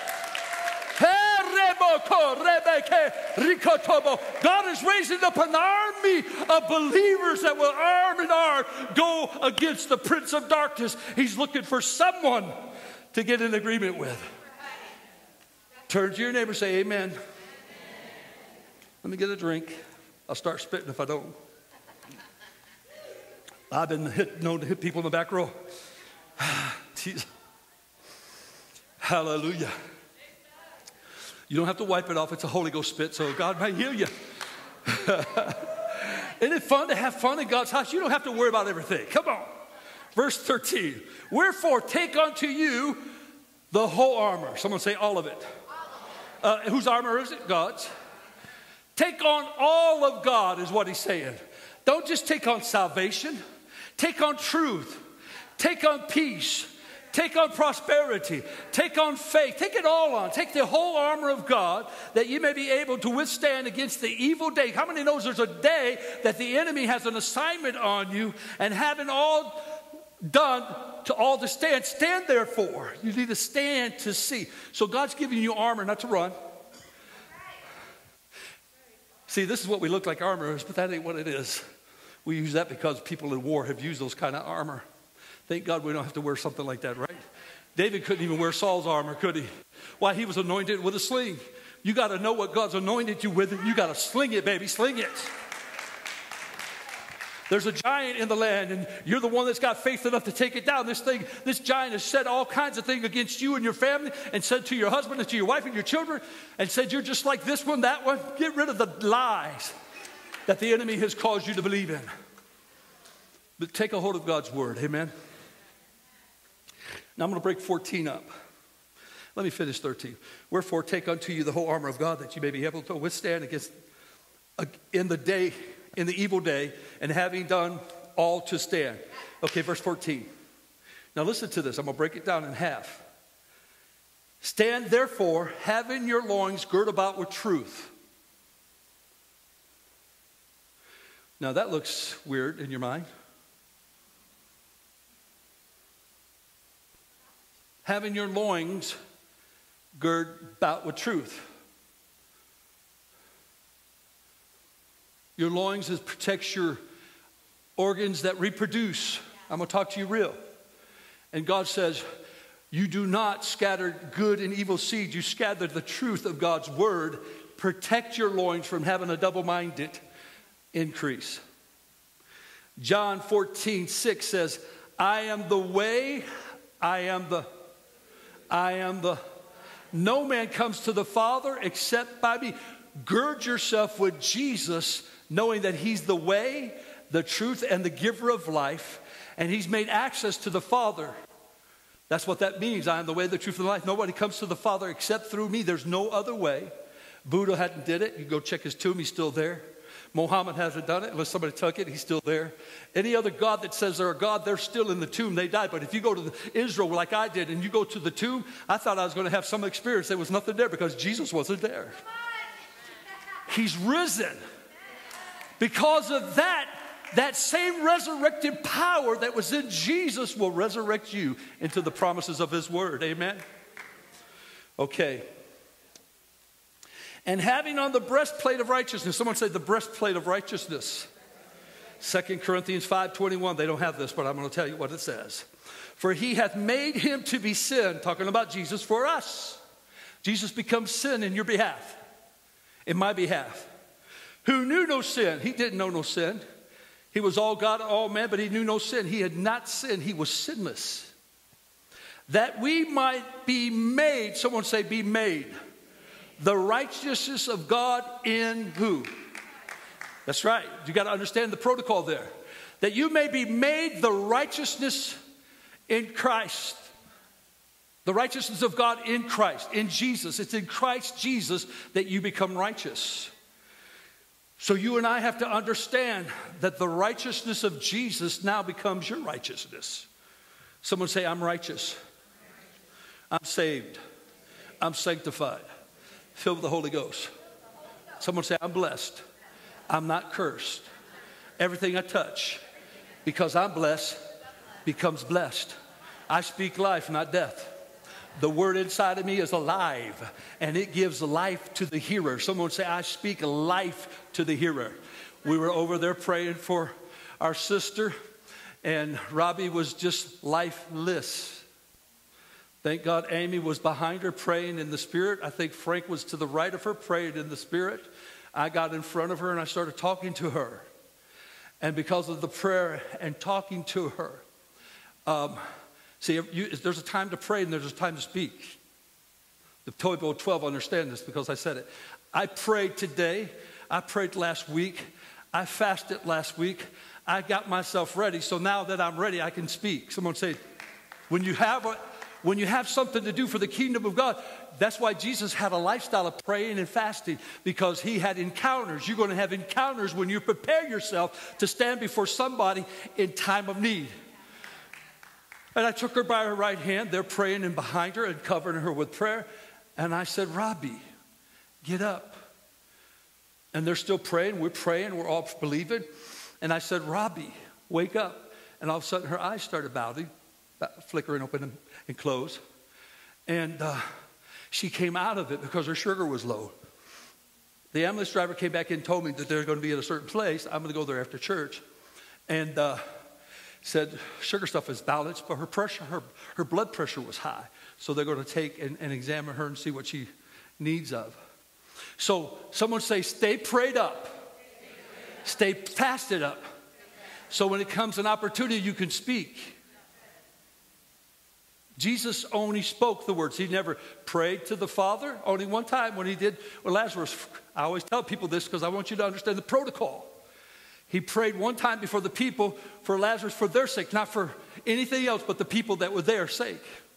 G: God is raising up an army of believers that will arm in arm go against the prince of darkness. He's looking for someone to get in agreement with. Turn to your neighbor and say amen. Let me get a drink. I'll start spitting if I don't. I've been hit, known to hit people in the back row. Jesus. Hallelujah. You don't have to wipe it off. It's a Holy Ghost spit, so God might heal you. Isn't it fun to have fun in God's house? You don't have to worry about everything. Come on. Verse thirteen. Wherefore, take unto you the whole armor. Someone say all of it. Uh, whose armor is it? God's. Take on all of God is what he's saying. Don't just take on salvation. Take on truth. Take on peace. Take on prosperity. Take on faith. Take it all on. Take the whole armor of God that you may be able to withstand against the evil day. How many knows there's a day that the enemy has an assignment on you, and having all done to all to stand, stand therefore. You need to stand to see. So God's giving you armor not to run. See, this is what we look like armor is, but that ain't what it is. We use that because people in war have used those kind of armor. Thank God we don't have to wear something like that, right? David couldn't even wear Saul's armor, could he? Why? He was anointed with a sling. You got to know what God's anointed you with, and you got to sling it, baby, sling it. There's a giant in the land, and you're the one that's got faith enough to take it down. This thing, this giant has said all kinds of things against you and your family, and said to your husband and to your wife and your children, and said you're just like this one, that one. Get rid of the lies that the enemy has caused you to believe in. But take a hold of God's word, amen? Now I'm going to break fourteen up. Let me finish thirteen. Wherefore take unto you the whole armor of God, that you may be able to withstand against uh, in the day, in the evil day, and having done all to stand. Okay, verse fourteen. Now listen to this. I'm going to break it down in half. Stand therefore, having your loins girt about with truth. Now that looks weird in your mind. Having your loins girt about with truth. Your loins is protects your organs that reproduce. I'm going to talk to you real. And God says, you do not scatter good and evil seed. You scatter the truth of God's word. Protect your loins from having a double-minded increase. John fourteen six says, I am the way, I am the, I am the, no man comes to the Father except by me. Gird yourself with Jesus, knowing that he's the way, the truth, and the giver of life, and he's made access to the Father. That's what that means. I am the way, the truth, and the life. Nobody comes to the Father except through me. There's no other way. Buddha hadn't did it. You go check his tomb, he's still there. Muhammad hasn't done it unless somebody took it. He's still there. Any other God that says they're a God, they're still in the tomb. They died. But if you go to the, Israel like I did and you go to the tomb, I thought I was going to have some experience. There was nothing there because Jesus wasn't there. He's risen. Because of that, that same resurrected power that was in Jesus will resurrect you into the promises of his word. Amen? Okay. And having on the breastplate of righteousness. Someone say the breastplate of righteousness. Second Corinthians five twenty-one. They don't have this, but I'm going to tell you what it says. For he hath made him to be sin. Talking about Jesus for us. Jesus becomes sin in your behalf. In my behalf. Who knew no sin. He didn't know no sin. He was all God, all man, but he knew no sin. He had not sinned. He was sinless. That we might be made. Someone say be made. The righteousness of God in who? That's right. You got to understand the protocol there. That you may be made the righteousness in Christ. The righteousness of God in Christ, in Jesus. It's in Christ Jesus that you become righteous. So you and I have to understand that the righteousness of Jesus now becomes your righteousness. Someone say, I'm righteous. I'm saved. I'm sanctified. Filled with the Holy Ghost. Someone say, I'm blessed. I'm not cursed. Everything I touch, because I'm blessed, becomes blessed. I speak life, not death. The word inside of me is alive, and it gives life to the hearer. Someone say, I speak life to the hearer. We were over there praying for our sister, and Robbie was just lifeless. Thank God Amy was behind her praying in the Spirit. I think Frank was to the right of her praying in the Spirit. I got in front of her and I started talking to her. And because of the prayer and talking to her, um, see, you, there's a time to pray and there's a time to speak. The Toybo twelve understand this because I said it. I prayed today. I prayed last week. I fasted last week. I got myself ready. So now that I'm ready, I can speak. Someone say, when you have a... When you have something to do for the kingdom of God, that's why Jesus had a lifestyle of praying and fasting, because he had encounters. You're going to have encounters when you prepare yourself to stand before somebody in time of need. And I took her by her right hand. They're praying and behind her and covering her with prayer. And I said, Robbie, get up. And they're still praying. We're praying. We're all believing. And I said, Robbie, wake up. And all of a sudden her eyes started bowing, flickering open and and close. And uh, she came out of it because her sugar was low. The ambulance driver came back in and told me that they're going to be at a certain place. I'm going to go there after church. And uh, said sugar stuff is balanced, but her pressure, her, her blood pressure was high. So they're going to take and, and examine her and see what she needs of. So someone say, stay prayed up. Stay fasted up. So when it comes an opportunity, you can speak. Jesus only spoke the words. He never prayed to the Father. Only one time when he did with Lazarus. I always tell people this because I want you to understand the protocol. He prayed one time before the people for Lazarus for their sake, not for anything else but the people that were their sake.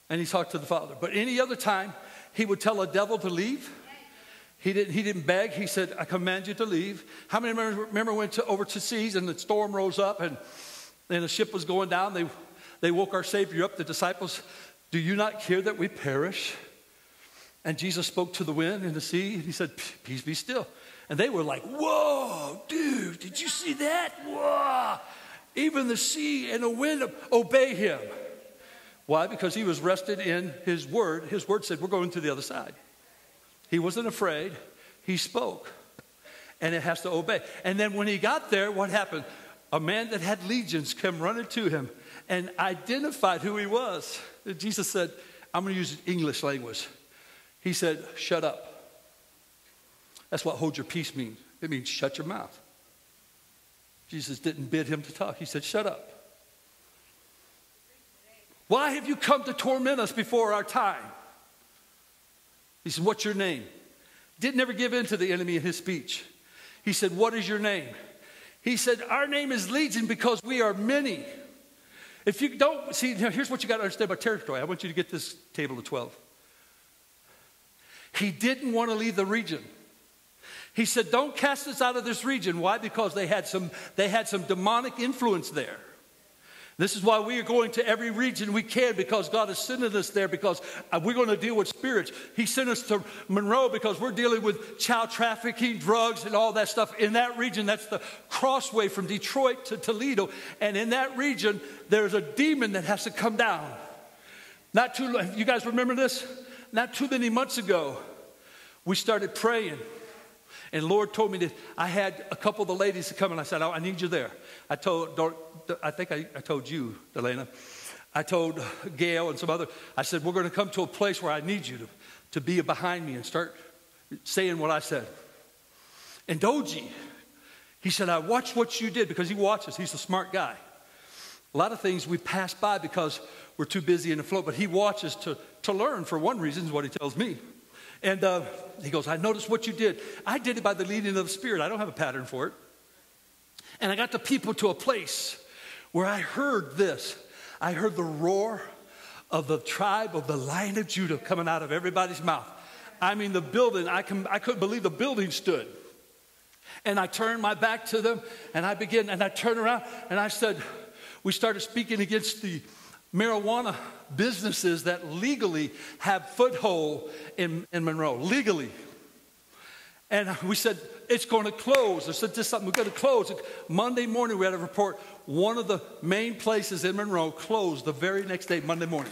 G: And he talked to the Father. But any other time, he would tell a devil to leave. He didn't, he didn't beg. He said, I command you to leave. How many remember, remember went to, over to seas and the storm rose up and, and the ship was going down? They, they woke our Savior up, the disciples. Do you not care that we perish? And Jesus spoke to the wind and the sea, and he said, peace be still. And they were like, whoa, dude, did you see that? Whoa. Even the sea and the wind obey him. Why? Because he was rested in his word. His word said, we're going to the other side. He wasn't afraid. He spoke. And it has to obey. And then when he got there, what happened? A man that had legions came running to him and identified who he was. And Jesus said, I'm going to use English language. He said, shut up. That's what hold your peace means. It means shut your mouth. Jesus didn't bid him to talk. He said, shut up. Why have you come to torment us before our time? He said, what's your name? Didn't ever give in to the enemy in his speech. He said, what is your name? He said, our name is Legion because we are many. If you don't, see, here's what you got to understand about territory. I want you to get this table of twelve. He didn't want to leave the region. He said, don't cast us out of this region. Why? Because they had some, they had some demonic influence there. This is why we are going to every region we can, because God is sending us there, because we're going to deal with spirits. He sent us to Monroe because we're dealing with child trafficking, drugs, and all that stuff. In that region, that's the crossway from Detroit to Toledo. And in that region, there's a demon that has to come down. Not too, you guys remember this? Not too many months ago, we started praying. And the Lord told me that I had a couple of the ladies to come, and I said, oh, I need you there. I told, I think I, I told you, Delana. I told Gail and some other, I said, we're going to come to a place where I need you to, to be behind me and start saying what I said. And Doji, he said, I watched what you did, because he watches. He's a smart guy. A lot of things we pass by because we're too busy in the flow, but he watches to, to learn, for one reason, is what he tells me. And uh, he goes, I noticed what you did. I did it by the leading of the Spirit. I don't have a pattern for it. And I got the people to a place where I heard this. I heard the roar of the tribe of the Lion of Judah coming out of everybody's mouth. I mean, the building, I, can, I couldn't believe the building stood. And I turned my back to them, and I began, and I turned around, and I said, we started speaking against the marijuana businesses that legally have foothold in, in Monroe, legally. And we said, it's going to close. I said, this is something we're going to close. Monday morning, we had a report. One of the main places in Monroe closed the very next day, Monday morning.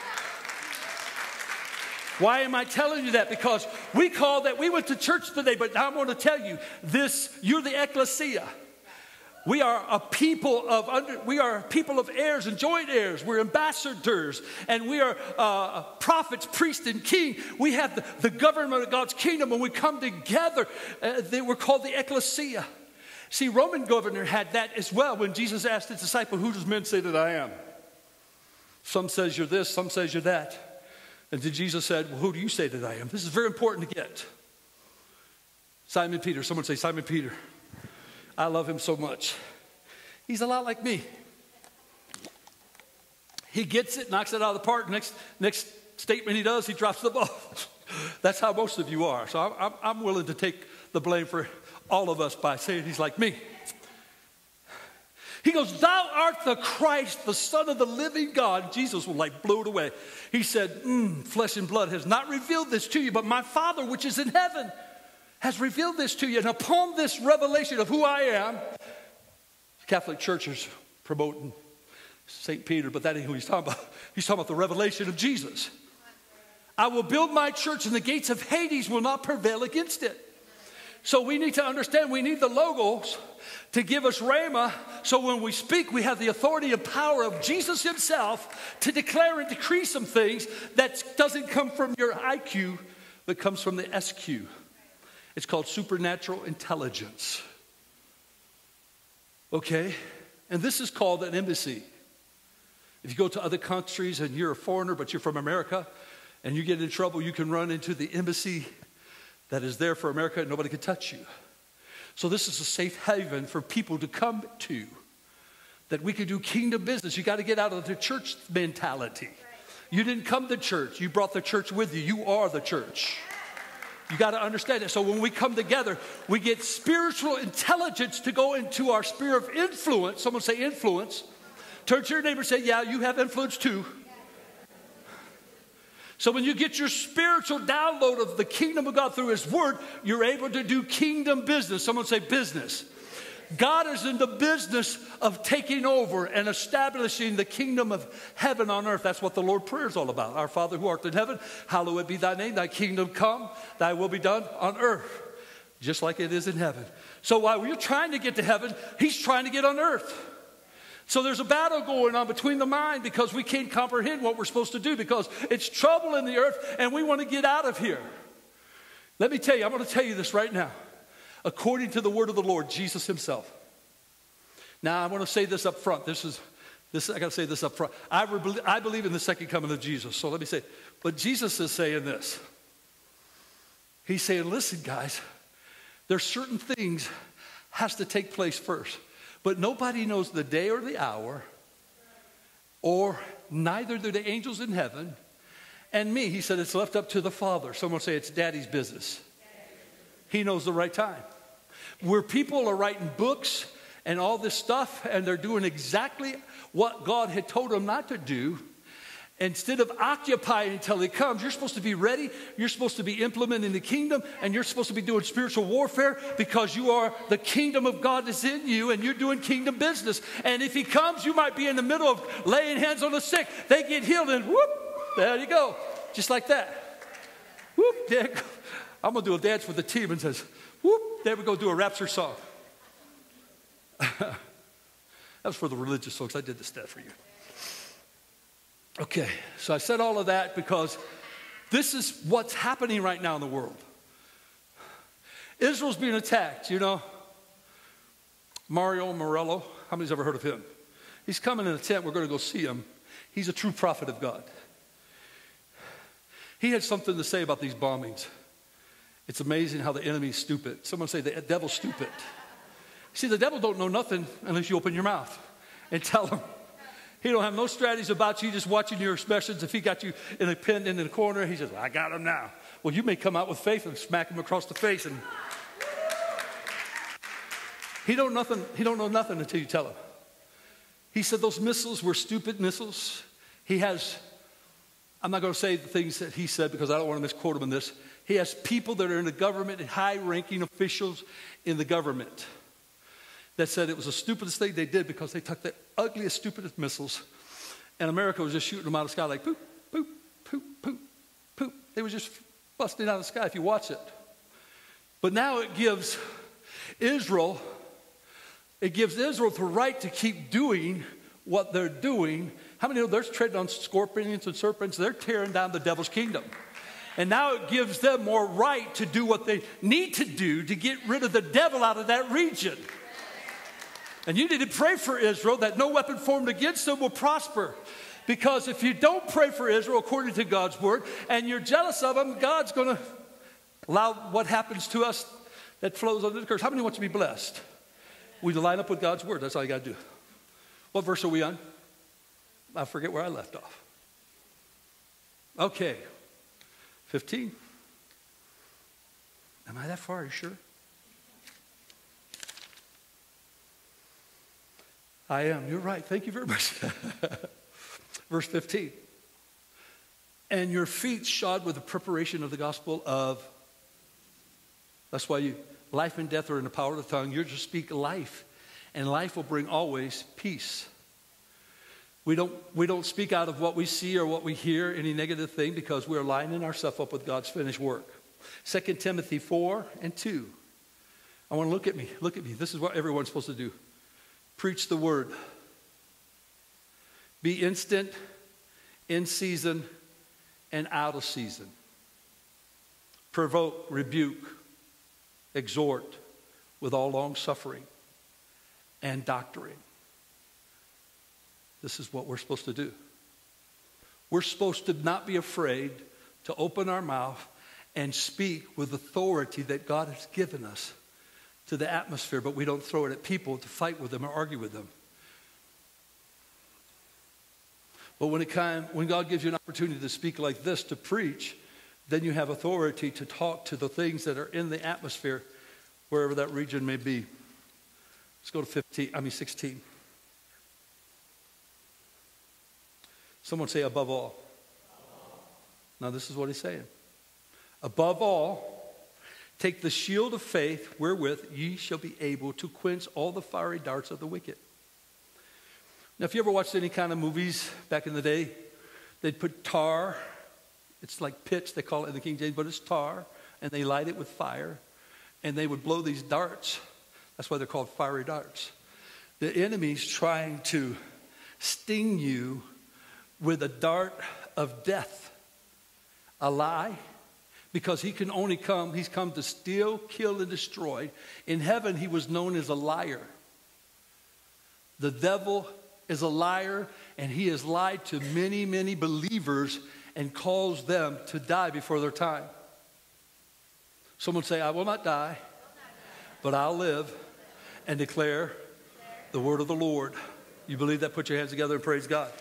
G: Why am I telling you that? Because we called that, we went to church today, but I want to tell you this, you're the ecclesia. We are a people of under, we are people of heirs and joint heirs. We're ambassadors, and we are uh, prophets, priests, and king. We have the, the government of God's kingdom. When we come together, uh, they were called the ecclesia. See, Roman governor had that as well. When Jesus asked his disciple, "Who does men say that I am?" Some says you're this, some says you're that. And then Jesus said, well, "Who do you say that I am?" This is very important to get. Simon Peter. Someone say Simon Peter. I love him so much. He's a lot like me. He gets it, knocks it out of the park. Next, next statement he does, he drops the ball. That's how most of you are. So I'm, I'm willing to take the blame for all of us by saying he's like me. He goes, "Thou art the Christ, the Son of the living God." Jesus was like blew it away. He said, mm, "Flesh and blood has not revealed this to you, but my Father which is in heaven has revealed this to you." And upon this revelation of who I am, Catholic Church is promoting Saint Peter, but that ain't who he's talking about. He's talking about the revelation of Jesus. "I will build my church, and the gates of Hades will not prevail against it." So we need to understand, we need the logos to give us rhema, so when we speak, we have the authority and power of Jesus himself to declare and decree some things that doesn't come from your I Q, but comes from the S Q. It's called supernatural intelligence. Okay? And this is called an embassy. If you go to other countries and you're a foreigner, but you're from America, and you get in trouble, you can run into the embassy that is there for America, and nobody can touch you. So this is a safe haven for people to come to, that we can do kingdom business. You got to get out of the church mentality. You didn't come to church. You brought the church with you. You are the church. You got to understand it. So when we come together, we get spiritual intelligence to go into our sphere of influence. Someone say influence. Turn to your neighbor and say, yeah, you have influence too. So when you get your spiritual download of the kingdom of God through his word, you're able to do kingdom business. Someone say business. God is in the business of taking over and establishing the kingdom of heaven on earth. That's what the Lord's Prayer is all about. Our Father who art in heaven, hallowed be thy name. Thy kingdom come, thy will be done on earth, just like it is in heaven. So while you're trying to get to heaven, he's trying to get on earth. So there's a battle going on between the mind because we can't comprehend what we're supposed to do because it's trouble in the earth and we want to get out of here. Let me tell you, I'm going to tell you this right now. According to the word of the Lord, Jesus himself. Now, I want to say this up front. This is, this I got to say this up front. I, re- I believe in the second coming of Jesus. So let me say, but Jesus is saying this. He's saying, listen, guys, there's certain things has to take place first. But nobody knows the day or the hour, or neither do the angels in heaven. And me, he said, it's left up to the Father. Someone say it's daddy's business. He knows the right time. Where people are writing books and all this stuff, and they're doing exactly what God had told them not to do, instead of occupying until he comes, you're supposed to be ready. You're supposed to be implementing the kingdom, and you're supposed to be doing spiritual warfare because you are the kingdom of God is in you, and you're doing kingdom business. And if he comes, you might be in the middle of laying hands on the sick. They get healed, and whoop, there you go. Just like that. Whoop, there you go. I'm going to do a dance with the team and says, whoop, there we go, do a rapture song. That was for the religious folks. I did this stat for you. Okay, so I said all of that because this is what's happening right now in the world. Israel's being attacked, you know. Mario Morello, how many's ever heard of him? He's coming in a tent. We're going to go see him. He's a true prophet of God. He had something to say about these bombings. It's amazing how the enemy's stupid. Someone say the devil's stupid. See, the devil don't know nothing unless you open your mouth and tell him. He don't have no strategies about you, just watching your expressions. If he got you in a pin in the corner, he says, I got him now. Well, you may come out with faith and smack him across the face. And he don't nothing. He don't know nothing until you tell him. He said those missiles were stupid missiles. He has, I'm not going to say the things that he said because I don't want to misquote him in this. He has people that are in the government and high-ranking officials in the government that said it was the stupidest thing they did because they took the ugliest, stupidest missiles, and America was just shooting them out of the sky like poop, poop, poop, poop, poop. They were just busting out of the sky if you watch it. But now it gives Israel, it gives Israel the right to keep doing what they're doing. How many know they're treading on scorpions and serpents? They're tearing down the devil's kingdom. And now it gives them more right to do what they need to do to get rid of the devil out of that region. And you need to pray for Israel that no weapon formed against them will prosper. Because if you don't pray for Israel according to God's word and you're jealous of them, God's going to allow what happens to us that flows under the curse. How many want to be blessed? We line up with God's word. That's all you got to do. What verse are we on? I forget where I left off. Okay. fifteen. Am I that far? Are you sure? I am. You're right. Thank you very much. Verse fifteen. And your feet shod with the preparation of the gospel of. That's why you, life and death are in the power of the tongue. You're to speak life, and life will bring always peace. We don't, we don't speak out of what we see or what we hear, any negative thing, because we're lining ourselves up with God's finished work. Second Timothy four and two. I want to look at me. Look at me. This is what everyone's supposed to do. Preach the word. Be instant, in season, and out of season. Provoke, rebuke, exhort with all long suffering and doctrine. This is what we're supposed to do. We're supposed to not be afraid to open our mouth and speak with authority that God has given us to the atmosphere, but we don't throw it at people to fight with them or argue with them. But when, it kind, when God gives you an opportunity to speak like this, to preach, then you have authority to talk to the things that are in the atmosphere, wherever that region may be. Let's go to fifteen, I mean sixteen. Someone say, above all. Now this is what he's saying. Above all, take the shield of faith, wherewith ye shall be able to quench all the fiery darts of the wicked. Now, if you ever watched any kind of movies back in the day, they'd put tar. It's like pitch, they call it in the King James, but it's tar. And they light it with fire. And they would blow these darts. That's why they're called fiery darts. The enemy's trying to sting you with a dart of death. A lie. Because he can only come, he's come to steal, kill, and destroy. In heaven, he was known as a liar. The devil is a liar, and he has lied to many, many believers and caused them to die before their time. Someone say, I will not die, but I'll live and declare the word of the Lord. You believe that? Put your hands together and praise God.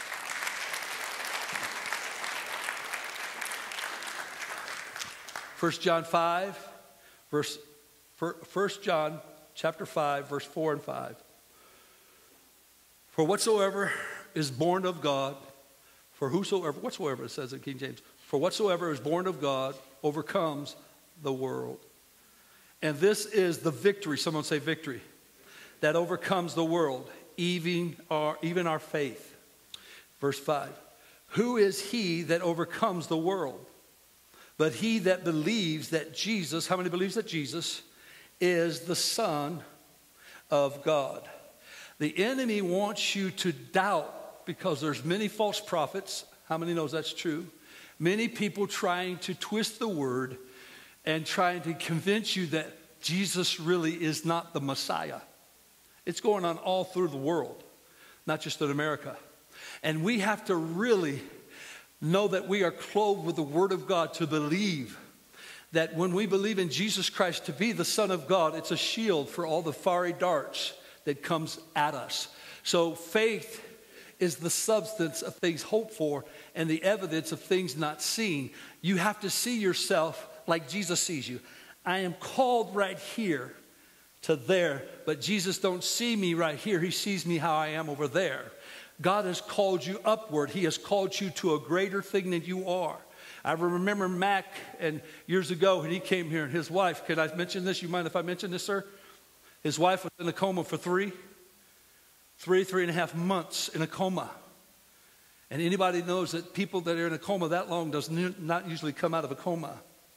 G: First John five, verse, First John chapter five, verse four and five. For whatsoever is born of God, for whosoever, whatsoever it says in King James, for whatsoever is born of God overcomes the world. And this is the victory, someone say victory, that overcomes the world, even our, even our faith. Verse five, who is he that overcomes the world? But he that believes that Jesus, how many believes that Jesus is the Son of God? The enemy wants you to doubt because there's many false prophets. How many knows that's true? Many people trying to twist the word and trying to convince you that Jesus really is not the Messiah. It's going on all through the world, not just in America. And we have to really know that we are clothed with the Word of God to believe that when we believe in Jesus Christ to be the Son of God, it's a shield for all the fiery darts that comes at us. So faith is the substance of things hoped for and the evidence of things not seen. You have to see yourself like Jesus sees you. I am called right here to there, but Jesus don't see me right here. He sees me how I am over there. God has called you upward. He has called you to a greater thing than you are. I remember Mac, and years ago when he came here, and his wife, could I mention this? You mind if I mention this, sir? His wife was in a coma for three, three, three and a half months in a coma. And anybody knows that people that are in a coma that long does not usually come out of a coma.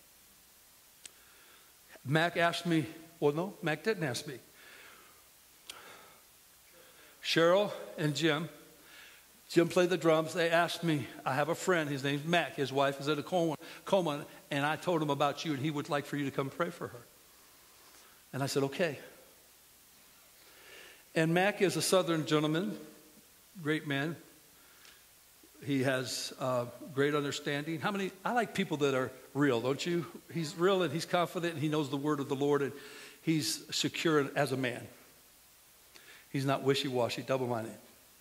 G: Mac asked me, well, no, Mac didn't ask me. Cheryl and Jim, Jim played the drums. They asked me, I have a friend, his name's Mac. His wife is in a coma, coma, and I told him about you, and he would like for you to come pray for her. And I said, okay. And Mac is a Southern gentleman, great man. He has uh, great understanding. How many, I like people that are real, don't you? He's real and he's confident and he knows the word of the Lord and he's secure as a man. He's not wishy-washy, double-minded.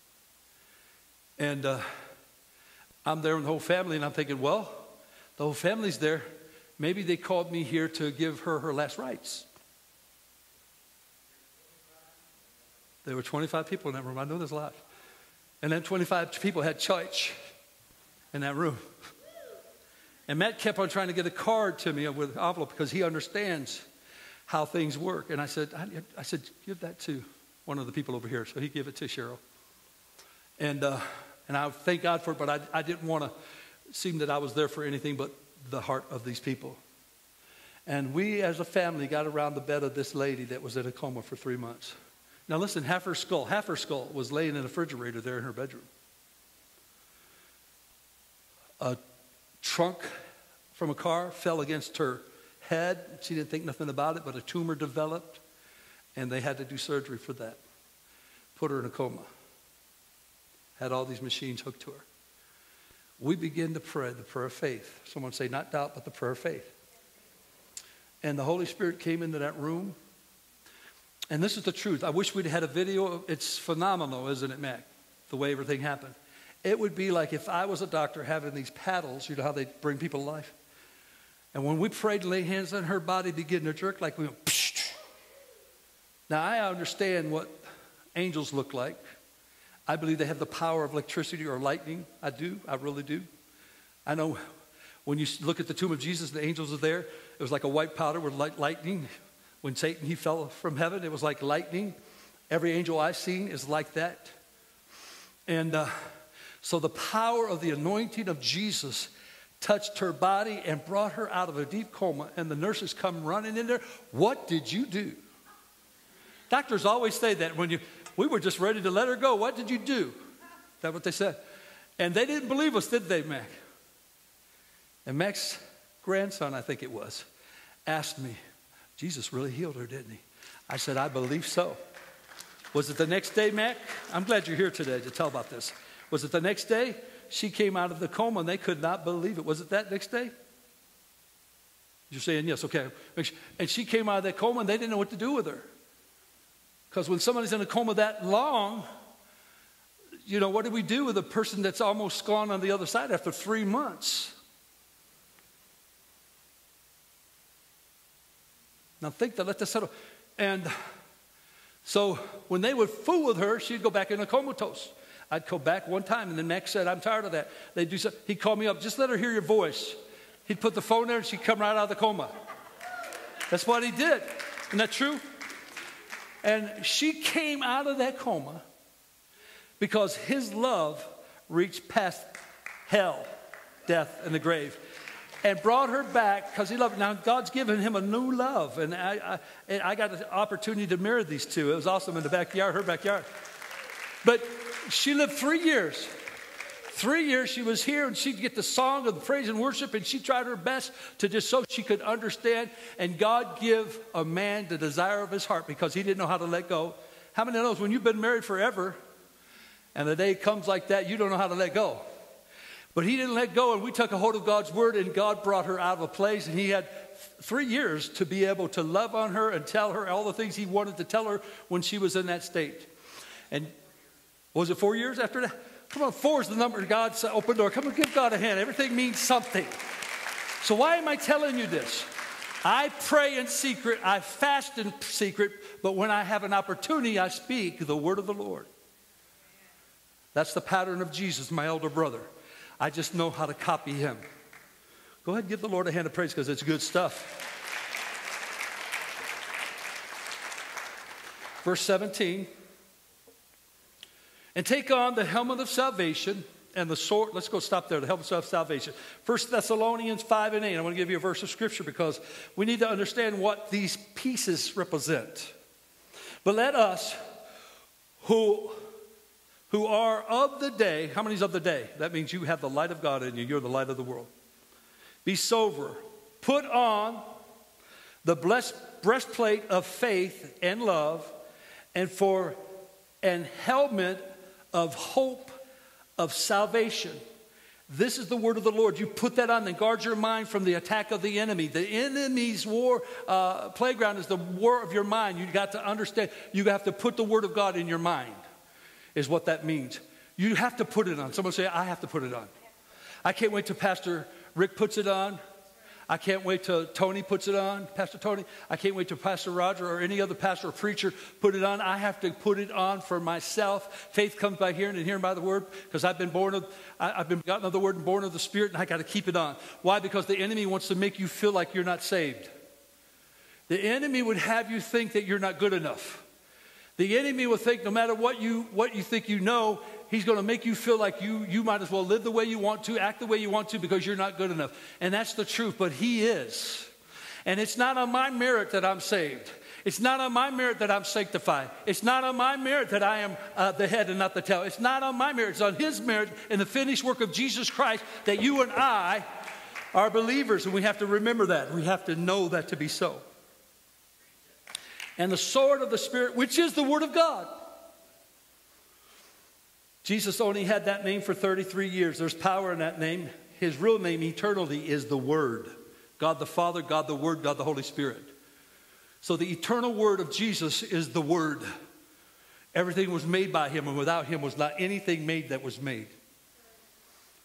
G: And uh, I'm there with the whole family and I'm thinking, well, the whole family's there. Maybe they called me here to give her her last rites. There were twenty-five people in that room. I know there's a lot. And then twenty-five people had church in that room. And Matt kept on trying to get a card to me with an envelope because he understands how things work. And I said, I, I said, give that to one of the people over here. So he gave it to Cheryl. And uh, and I thank God for it, but I, I didn't want to seem that I was there for anything but the heart of these people. And we as a family got around the bed of this lady that was in a coma for three months. Now listen, half her skull, half her skull was laying in a refrigerator there in her bedroom. A trunk from a car fell against her head. She didn't think nothing about it, but a tumor developed, and they had to do surgery for that. Put her in a coma. Had all these machines hooked to her. We began to pray the prayer of faith. Someone say, not doubt, but the prayer of faith. And the Holy Spirit came into that room. And this is the truth. I wish we'd had a video. It's phenomenal, isn't it, Mac? The way everything happened. It would be like if I was a doctor having these paddles, you know how they bring people to life? And when we prayed and laid hands on her body, begin to jerk like we went, psh. Now, I understand what angels look like. I believe they have the power of electricity or lightning. I do. I really do. I know when you look at the tomb of Jesus, the angels are there. It was like a white powder with light, lightning. When Satan, he fell from heaven, it was like lightning. Every angel I've seen is like that. And uh, so the power of the anointing of Jesus touched her body and brought her out of a deep coma. And the nurses come running in there. What did you do? Doctors always say that when you, we were just ready to let her go. What did you do? That's what they said. And they didn't believe us, did they, Mac? And Mac's grandson, I think it was, asked me, Jesus really healed her, didn't he? I said, I believe so. Was it the next day, Mac? I'm glad you're here today to tell about this. Was it the next day? She came out of the coma and they could not believe it. Was it that next day? You're saying yes, okay. And she came out of that coma and they didn't know what to do with her. Because when somebody's in a coma that long, you know, what do we do with a person that's almost gone on the other side after three months? Now think that, let this settle. And so when they would fool with her, she'd go back in a comatose. I'd go back one time, and then Max said, I'm tired of that. They'd do something. He'd call me up, just let her hear your voice. He'd put the phone there, and she'd come right out of the coma. That's what he did. Isn't that true? And she came out of that coma because his love reached past hell, death, and the grave, and brought her back because he loved her. Now, God's given him a new love, and I, I, and I got the opportunity to marry these two. It was awesome in the backyard, her backyard. But she lived three years. Three years she was here, and she'd get the song of the praise and worship, and she tried her best to just so she could understand. And God give a man the desire of his heart because he didn't know how to let go. How many knows when you've been married forever, and the day comes like that, you don't know how to let go? But he didn't let go, and we took a hold of God's word, and God brought her out of a place, and he had three years to be able to love on her and tell her all the things he wanted to tell her when she was in that state. And was it four years after that? Come on, four is the number of God's open door. Come on, give God a hand. Everything means something. So why am I telling you this? I pray in secret, I fast in secret, but when I have an opportunity, I speak the word of the Lord. That's the pattern of Jesus, my elder brother. I just know how to copy him. Go ahead and give the Lord a hand of praise because it's good stuff. Verse seventeen. And take on the helmet of salvation and the sword. Let's go stop there. The helmet of salvation. First Thessalonians five and eight. I want to give you a verse of scripture because we need to understand what these pieces represent. But let us who, who are of the day. How many is of the day? That means you have the light of God in you. You're the light of the world. Be sober. Put on the blessed breastplate of faith and love, and for an helmet of hope of salvation. This is the word of the Lord. You put that on and guard your mind from the attack of the enemy. The enemy's war uh, playground is the war of your mind. You got to understand. You have to put the word of God in your mind is what that means. You have to put it on. Someone say, I have to put it on. I can't wait till Pastor Rick puts it on. I can't wait till Tony puts it on, Pastor Tony. I can't wait till Pastor Roger or any other pastor or preacher put it on. I have to put it on for myself. Faith comes by hearing and hearing by the word because I've been born of, I, I've been begotten of the word and born of the Spirit, and I got to keep it on. Why? Because the enemy wants to make you feel like you're not saved. The enemy would have you think that you're not good enough. The enemy will think no matter what you what you think you know, he's going to make you feel like you, you might as well live the way you want to, act the way you want to because you're not good enough. And that's the truth, but he is. And it's not on my merit that I'm saved. It's not on my merit that I'm sanctified. It's not on my merit that I am uh, the head and not the tail. It's not on my merit. It's on his merit in the finished work of Jesus Christ that you and I are believers. And we have to remember that. We have to know that to be so. And the sword of the Spirit, which is the word of God. Jesus only had that name for thirty-three years. There's power in that name. His real name, eternally, is the Word. God the Father, God the Word, God the Holy Spirit. So the eternal Word of Jesus is the Word. Everything was made by him, and without him was not anything made that was made.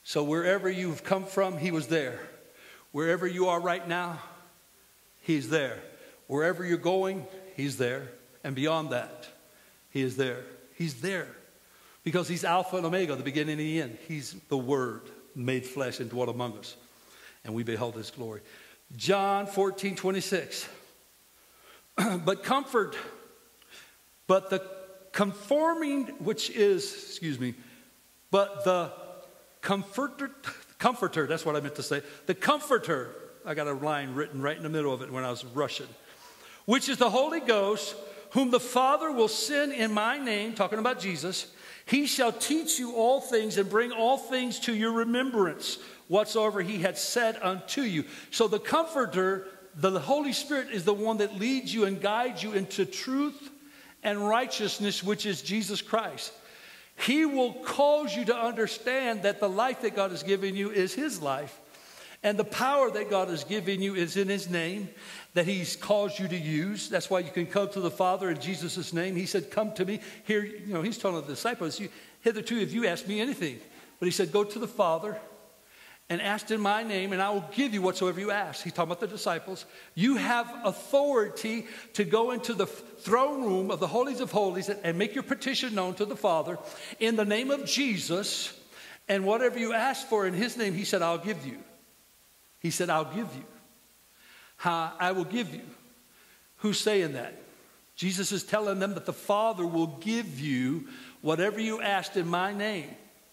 G: So wherever you've come from, he was there. Wherever you are right now, he's there. Wherever you're going, he's there. And beyond that, he is there. He's there. Because he's Alpha and Omega, the beginning and the end. He's the Word made flesh and dwelt among us. And we beheld his glory. John fourteen twenty-six. But comfort, but the conforming, which is, excuse me, but the comforter, comforter, that's what I meant to say. The comforter, I got a line written right in the middle of it when I was rushing. Which is the Holy Ghost, whom the Father will send in my name, talking about Jesus. He shall teach you all things and bring all things to your remembrance, whatsoever he had said unto you. So the Comforter, the Holy Spirit, is the one that leads you and guides you into truth and righteousness, which is Jesus Christ. He will cause you to understand that the life that God has given you is his life. And the power that God has given you is in his name that he's caused you to use. That's why you can come to the Father in Jesus' name. He said, come to me. Here, you know, he's telling the disciples, you, hitherto if you ask me anything. But he said, go to the Father and ask in my name, and I will give you whatsoever you ask. He's talking about the disciples. You have authority to go into the throne room of the holies of holies and make your petition known to the Father in the name of Jesus. And whatever you ask for in his name, he said, I'll give you. He said, I'll give you. Ha, I will give you. Who's saying that? Jesus is telling them that the Father will give you whatever you asked in my name.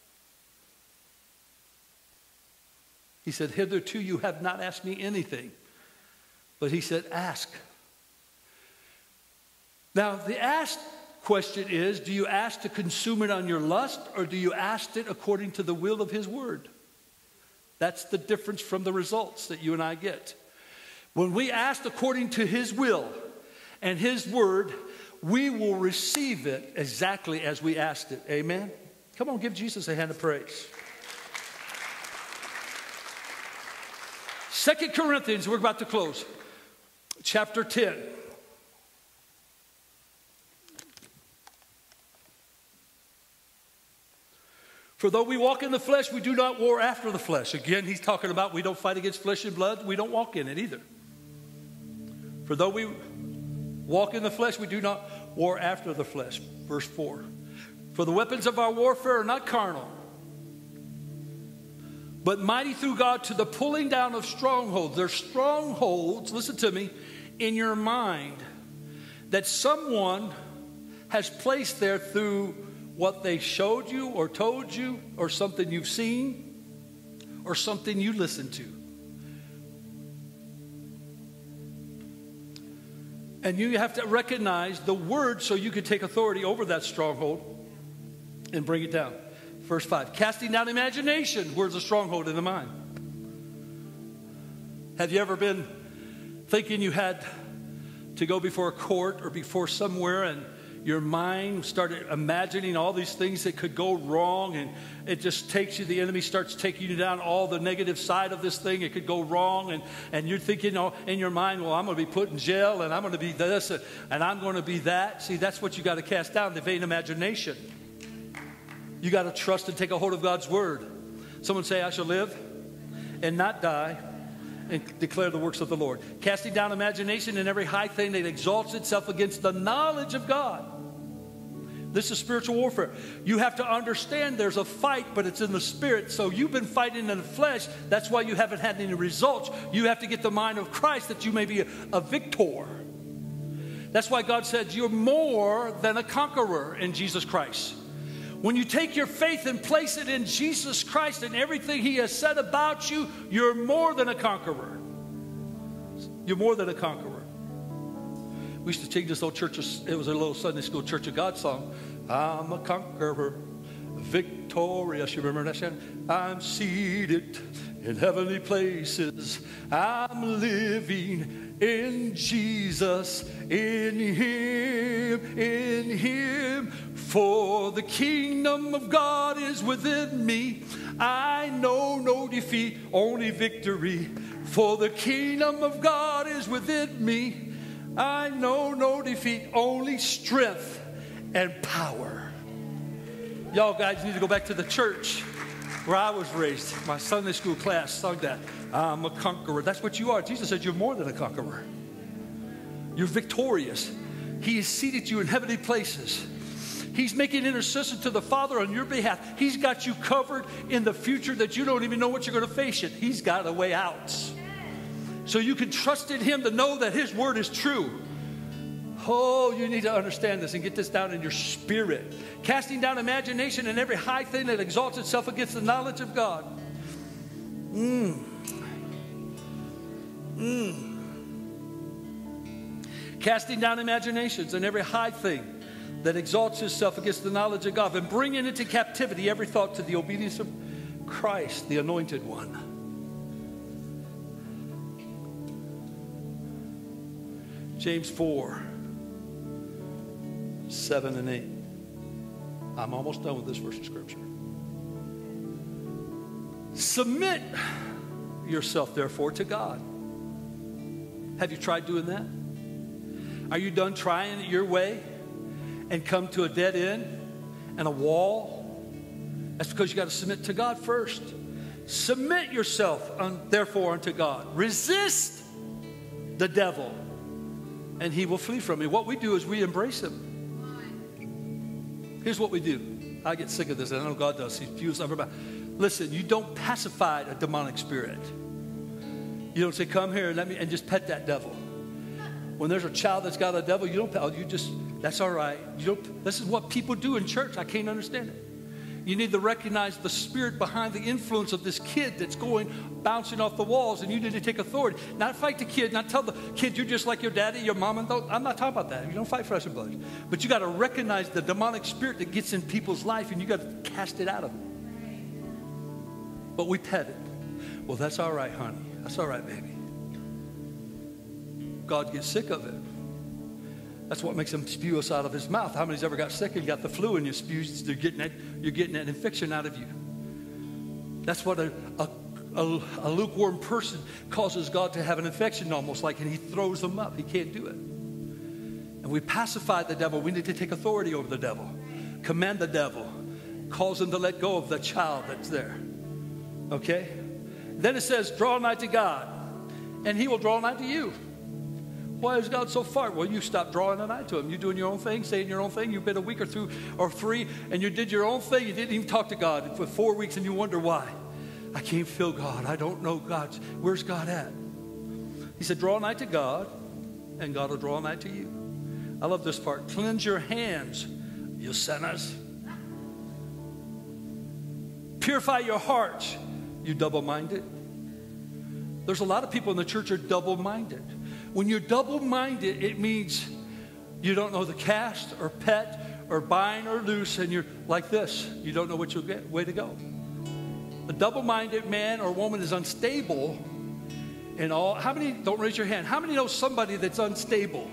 G: He said, hitherto you have not asked me anything. But he said, ask. Now, the ask question is, do you ask to consume it on your lust, or do you ask it according to the will of his word? That's the difference from the results that you and I get. When we ask according to his will and his word, we will receive it exactly as we asked it. Amen? Come on, give Jesus a hand of praise. Second Corinthians, we're about to close. Chapter ten. For though we walk in the flesh, we do not war after the flesh. Again, he's talking about we don't fight against flesh and blood. We don't walk in it either. For though we walk in the flesh, we do not war after the flesh. Verse four. For the weapons of our warfare are not carnal, but mighty through God to the pulling down of strongholds. There's strongholds, listen to me, in your mind that someone has placed there through what they showed you or told you or something you've seen or something you listened to. And you have to recognize the word so you can take authority over that stronghold and bring it down. Verse five, casting down imagination. Where's the stronghold in the mind? Have you ever been thinking you had to go before a court or before somewhere, and your mind started imagining all these things that could go wrong, and it just takes you, the enemy starts taking you down all the negative side of this thing. It could go wrong, and, and you're thinking, oh, in your mind, well, I'm going to be put in jail, and I'm going to be this, and, and I'm going to be that. See, that's what you got to cast down, the vain imagination. You got to trust and take a hold of God's word. Someone say, I shall live and not die and declare the works of the Lord. Casting down imagination and every high thing that exalts itself against the knowledge of God. This is spiritual warfare. You have to understand there's a fight, but it's in the spirit. So you've been fighting in the flesh. That's why you haven't had any results. You have to get the mind of Christ that you may be a, a victor. That's why God said you're more than a conqueror in Jesus Christ. When you take your faith and place it in Jesus Christ and everything he has said about you, you're more than a conqueror. You're more than a conqueror. We used to sing this old church, it was a little Sunday school Church of God song. I'm a conqueror, victorious. You remember that, Shannon? I'm seated in heavenly places. I'm living in Jesus, in him, in him. For the kingdom of God is within me. I know no defeat, only victory. For the kingdom of God is within me. I know no defeat, only strength and power. Y'all guys need to go back to the church where I was raised, my Sunday school class sung that. I'm a conqueror. That's what you are. Jesus said you're more than a conqueror. You're victorious. He has seated you in heavenly places. He's making intercession to the Father on your behalf. He's got you covered in the future that you don't even know what you're going to face yet. He's got a way out. So you can trust in Him to know that His word is true. Oh, you need to understand this and get this down in your spirit. Casting down imagination and every high thing that exalts itself against the knowledge of God. Mm. Mm. Casting down imaginations and every high thing that exalts itself against the knowledge of God, and bringing into captivity every thought to the obedience of Christ, the Anointed One. James four, seven and eight. I'm almost done with this verse of Scripture. Submit yourself, therefore, to God. Have you tried doing that? Are you done trying it your way and come to a dead end and a wall? That's because you got to submit to God first. Submit yourself, un, therefore, unto God. Resist the devil, and he will flee from you. What we do is we embrace him. Here's what we do. I get sick of this, and I know God does. He feels something about. Listen, you don't pacify a demonic spirit. You don't say, "Come here and let me," and just pet that devil. When there's a child that's got a devil, you don't pet. You just, that's all right. You don't. This is what people do in church. I can't understand it. You need to recognize the spirit behind the influence of this kid that's going bouncing off the walls, and you need to take authority. Not fight the kid, not tell the kid you're just like your daddy, your mom, and don't, I'm not talking about that. You don't fight flesh and blood. But you got to recognize the demonic spirit that gets in people's life, and you got to cast it out of them. But we pet it. Well, that's all right, honey. That's all right, baby. God gets sick of it. That's what makes him spew us out of his mouth. How many's ever got sick and got the flu and you spew, you're getting that, you're getting that infection out of you? That's what a, a, a, a lukewarm person causes God to have an infection almost like, and he throws them up. He can't do it. And we pacify the devil. We need to take authority over the devil. Command the devil. Cause him to let go of the child that's there. Okay? Then it says, draw nigh to God, and he will draw nigh to you. Why is God so far? Well, you stop drawing nigh to him. You're doing your own thing, saying your own thing. You've been a week or two or three, and you did your own thing. You didn't even talk to God for four weeks, and you wonder why. I can't feel God. I don't know God. Where's God at? He said, draw nigh to God, and God will draw nigh to you. I love this part. Cleanse your hands, you sinners. Purify your hearts, you double-minded. There's a lot of people in the church are double-minded. When you're double-minded, it means you don't know the cast or pet or bind or loose, and you're like this. You don't know which way to go. A double-minded man or woman is unstable in all. How many, don't raise your hand, how many know somebody that's unstable?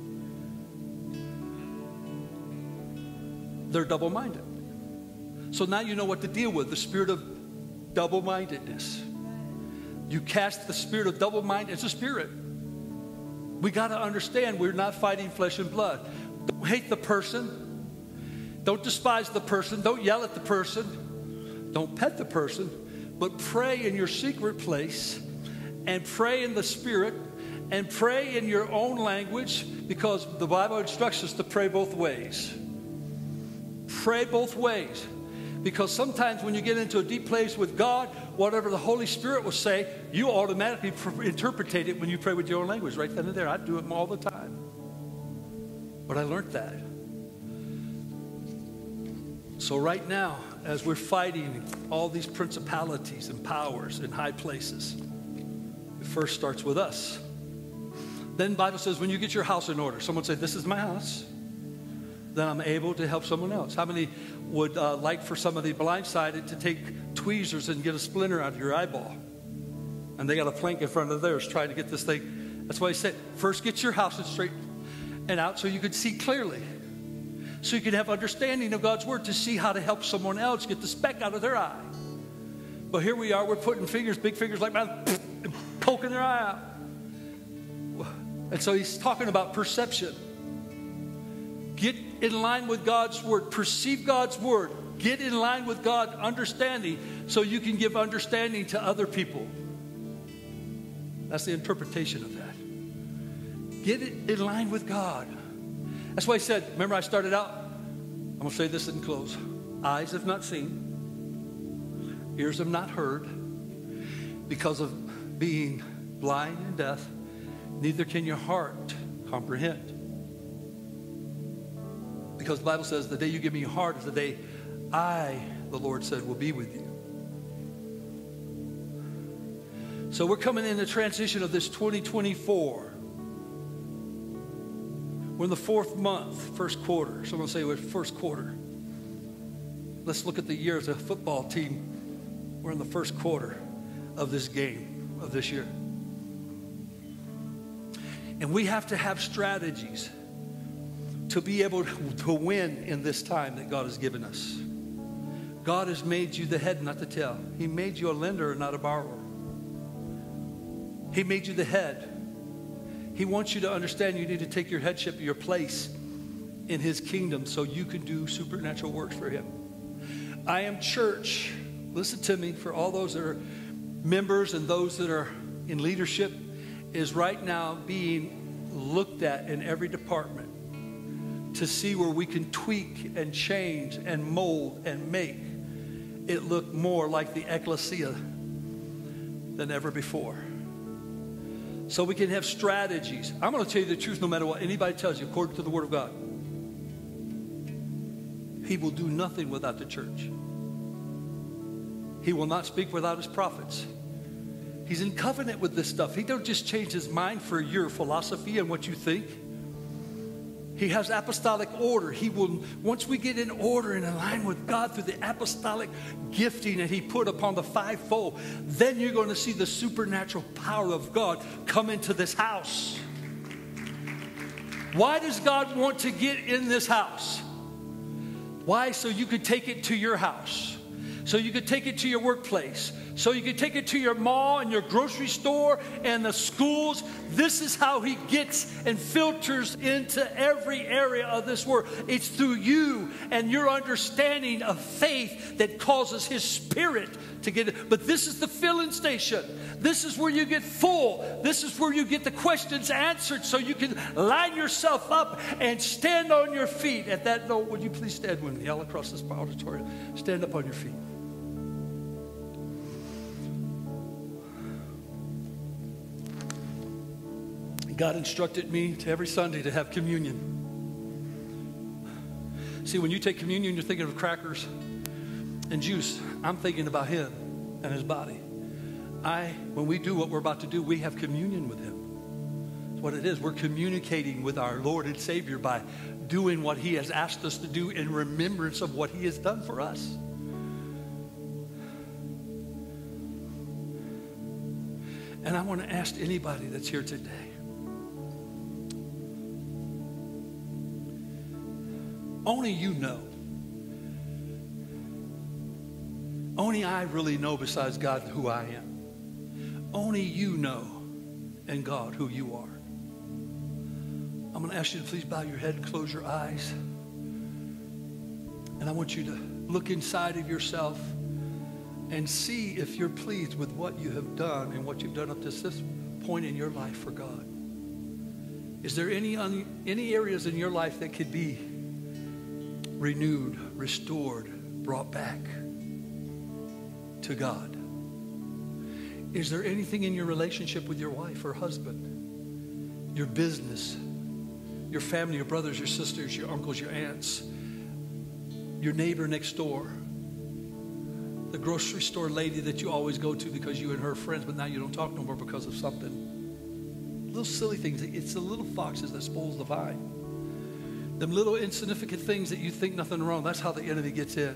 G: They're double-minded. So now you know what to deal with, the spirit of double-mindedness. You cast the spirit of double-minded. It's a spirit. We got to understand we're not fighting flesh and blood. Don't hate the person. Don't despise the person. Don't yell at the person. Don't pet the person. But pray in your secret place and pray in the spirit and pray in your own language, because the Bible instructs us to pray both ways. Pray both ways. Because sometimes when you get into a deep place with God, whatever the Holy Spirit will say, you automatically interpret it when you pray with your own language right then and there. I do it all the time. But I learned that. So right now, as we're fighting all these principalities and powers in high places, it first starts with us. Then the Bible says when you get your house in order, someone say, this is my house, then I'm able to help someone else. How many would uh, like for somebody blindsided to take tweezers and get a splinter out of your eyeball? And they got a plank in front of theirs trying to get this thing. That's why he said, first get your house straight and out so you can see clearly. So you can have understanding of God's word to see how to help someone else get the speck out of their eye. But here we are, we're putting fingers, big fingers like mine, and poking their eye out. And so he's talking about perception. Get in line with God's word. Perceive God's word. Get in line with God's understanding so you can give understanding to other people. That's the interpretation of that. Get it in line with God. That's why he said, remember I started out, I'm going to say this and close. Eyes have not seen, ears have not heard, because of being blind and deaf, neither can your heart comprehend. Because the Bible says, the day you give me your heart is the day I, the Lord said, will be with you. So we're coming in the transition of this twenty twenty-four. We're in the fourth month, first quarter. Someone say we're first quarter. Let's look at the year as a football team. We're in the first quarter of this game, of this year. And we have to have strategies to be able to win in this time that God has given us. God has made you the head, not the tail. He made you a lender, not a borrower. He made you the head. He wants you to understand you need to take your headship, your place in his kingdom so you can do supernatural works for him. I Am Church, listen to me, for all those that are members and those that are in leadership, is right now being looked at in every department to see where we can tweak and change and mold and make it look more like the ecclesia than ever before. So we can have strategies. I'm going to tell you the truth no matter what anybody tells you, according to the Word of God. He will do nothing without the church. He will not speak without his prophets. He's in covenant with this stuff. He don't just change his mind for your philosophy and what you think. He has apostolic order. He will, once we get in order and in line with God through the apostolic gifting that he put upon the fivefold, then you're going to see the supernatural power of God come into this house. Why does God want to get in this house? Why? So you could take it to your house. So you could take it to your workplace. So you could take it to your mall and your grocery store and the schools. This is how he gets and filters into every area of this world. It's through you and your understanding of faith that causes his spirit to get it. But this is the filling station. This is where you get full. This is where you get the questions answered so you can line yourself up and stand on your feet. At that note, would you please stand with me all across this auditorium? Stand up on your feet. God instructed me to every Sunday to have communion. See, when you take communion, you're thinking of crackers and juice. I'm thinking about him and his body. I, when we do what we're about to do, we have communion with him. That's what it is. We're communicating with our Lord and Savior by doing what he has asked us to do in remembrance of what he has done for us. And I want to ask anybody that's here today, only you know. Only I really know besides God who I am. Only you know and God who you are. I'm going to ask you to please bow your head and close your eyes. And I want you to look inside of yourself and see if you're pleased with what you have done and what you've done up to this point in your life for God. Is there any, any areas in your life that could be renewed, restored, brought back to God? Is there anything in your relationship with your wife or husband, your business, your family, your brothers, your sisters, your uncles, your aunts, your neighbor next door, the grocery store lady that you always go to because you and her are friends, but now you don't talk no more because of something? Little silly things. It's the little foxes that spoils the vine. Them little insignificant things that you think nothing wrong, that's how the enemy gets in.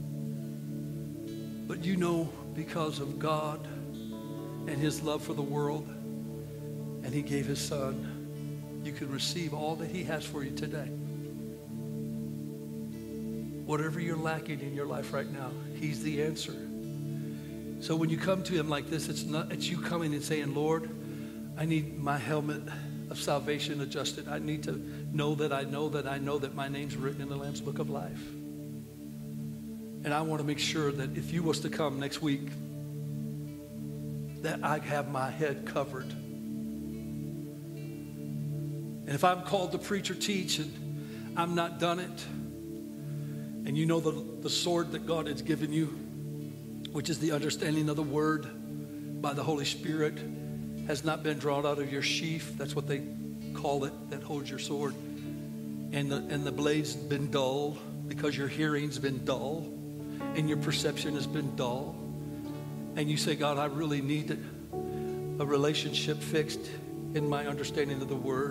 G: But you know, because of God and his love for the world, and he gave his son, you can receive all that he has for you today. Whatever you're lacking in your life right now, he's the answer. So when you come to him like this, it's not, it's you coming and saying, Lord, I need my helmet of salvation adjusted. I need to know that I know that I know that my name's written in the Lamb's Book of Life. And I want to make sure that if you was to come next week, that I have my head covered. And if I'm called to preach or teach and I'm not done it, and you know the, the sword that God has given you, which is the understanding of the word by the Holy Spirit, has not been drawn out of your sheath. That's what they call it, that holds your sword. And the, and the blade's been dull because your hearing's been dull and your perception has been dull. And you say, God, I really need a relationship fixed in my understanding of the word.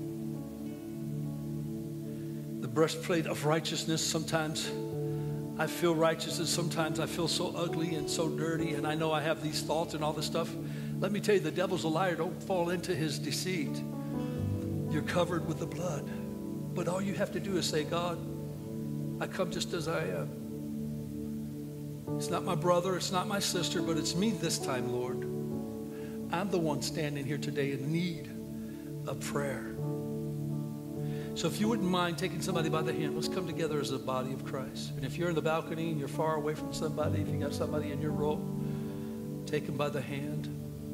G: The breastplate of righteousness, sometimes I feel righteous and sometimes I feel so ugly and so dirty, and I know I have these thoughts and all this stuff. Let me tell you, the devil's a liar. Don't fall into his deceit. You're covered with the blood. But all you have to do is say, God, I come just as I am. It's not my brother, it's not my sister, but it's me this time, Lord. I'm the one standing here today in need of prayer. So if you wouldn't mind taking somebody by the hand, let's come together as a body of Christ. And if you're in the balcony and you're far away from somebody, if you got somebody in your row, take them by the hand.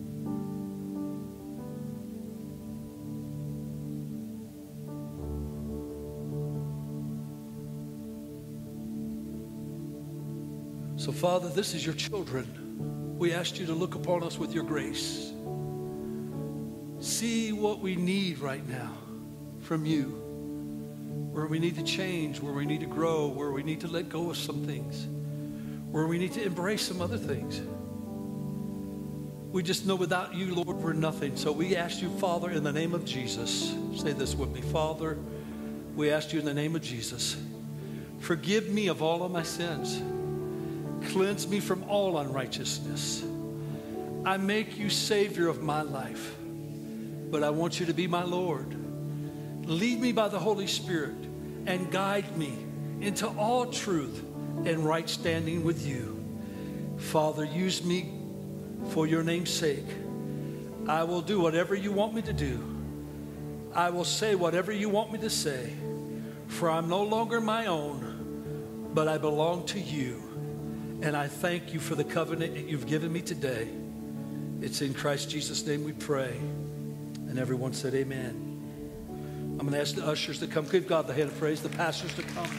G: So, Father, this is your children. We ask you to look upon us with your grace. See what we need right now from you, where we need to change, where we need to grow, where we need to let go of some things, where we need to embrace some other things. We just know without you, Lord, we're nothing. So we ask you, Father, in the name of Jesus, say this with me. Father, we ask you in the name of Jesus, forgive me of all of my sins. Cleanse me from all unrighteousness. I make you Savior of my life, but I want you to be my Lord. Lead me by the Holy Spirit and guide me into all truth and right standing with you. Father, use me for your name's sake. I will do whatever you want me to do. I will say whatever you want me to say, for I'm no longer my own, but I belong to you. And I thank you for the covenant that you've given me today. It's in Christ Jesus' name we pray. And everyone said amen. I'm going to ask the ushers to come. Give God the hand of praise. The pastors to come.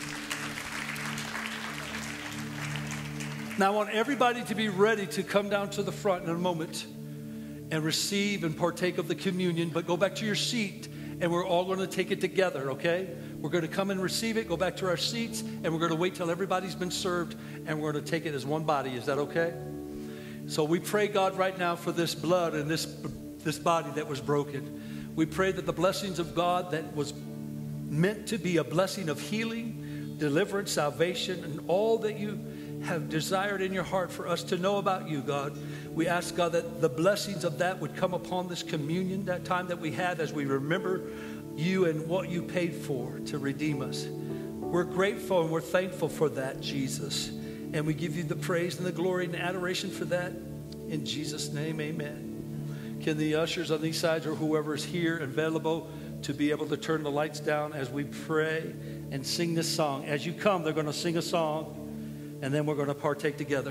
G: Now I want everybody to be ready to come down to the front in a moment and receive and partake of the communion. But go back to your seat and we're all going to take it together, okay? We're going to come and receive it, go back to our seats, and we're going to wait till everybody's been served, and we're going to take it as one body. Is that okay? So we pray, God, right now for this blood and this, this body that was broken. We pray that the blessings of God that was meant to be a blessing of healing, deliverance, salvation, and all that you have desired in your heart for us to know about you, God. We ask, God, that the blessings of that would come upon this communion, that time that we had as we remember you and what you paid for to redeem us. We're grateful and we're thankful for that, Jesus. And we give you the praise and the glory and the adoration for that. In Jesus' name, amen. Can the ushers on these sides or whoever is here available to be able to turn the lights down as we pray and sing this song? As you come, they're going to sing a song, and then we're going to partake together.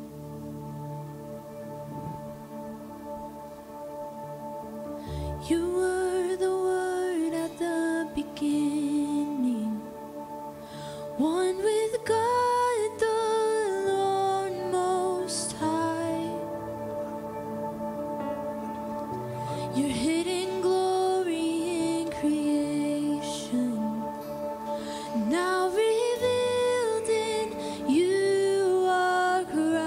D: You were the Word at the beginning, one with God the Lord Most High. Your hidden glory in creation, now revealed in you are Christ.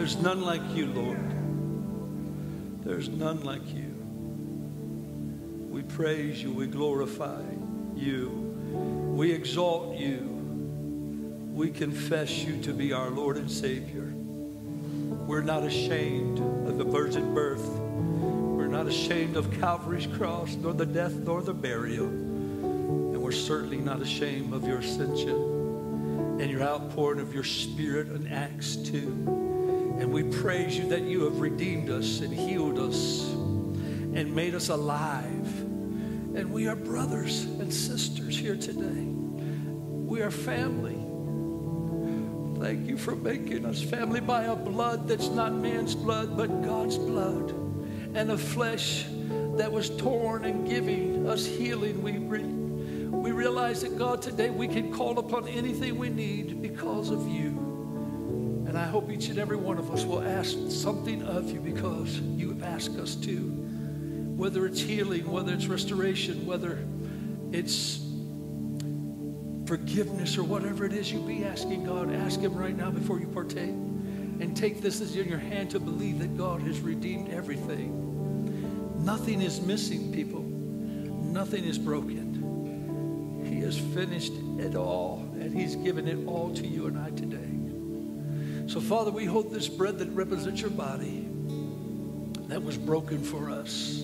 G: There's none like you, Lord. There's none like you. We praise you. We glorify you. We exalt you. We confess you to be our Lord and Savior. We're not ashamed of the virgin birth. We're not ashamed of Calvary's cross, nor the death, nor the burial. And we're certainly not ashamed of your ascension and your outpouring of your Spirit in Acts two. And we praise you that you have redeemed us and healed us and made us alive. And we are brothers and sisters here today. We are family. Thank you for making us family by a blood that's not man's blood, but God's blood, and a flesh that was torn and giving us healing. We, re- we realize that, God, today we can call upon anything we need because of you. And I hope each and every one of us will ask something of you because you have asked us to. Whether it's healing, whether it's restoration, whether it's forgiveness or whatever it is you be asking God, ask him right now before you partake. And take this as in your hand to believe that God has redeemed everything. Nothing is missing, people. Nothing is broken. He has finished it all, and he's given it all to you and I today. So, Father, we hold this bread that represents your body that was broken for us.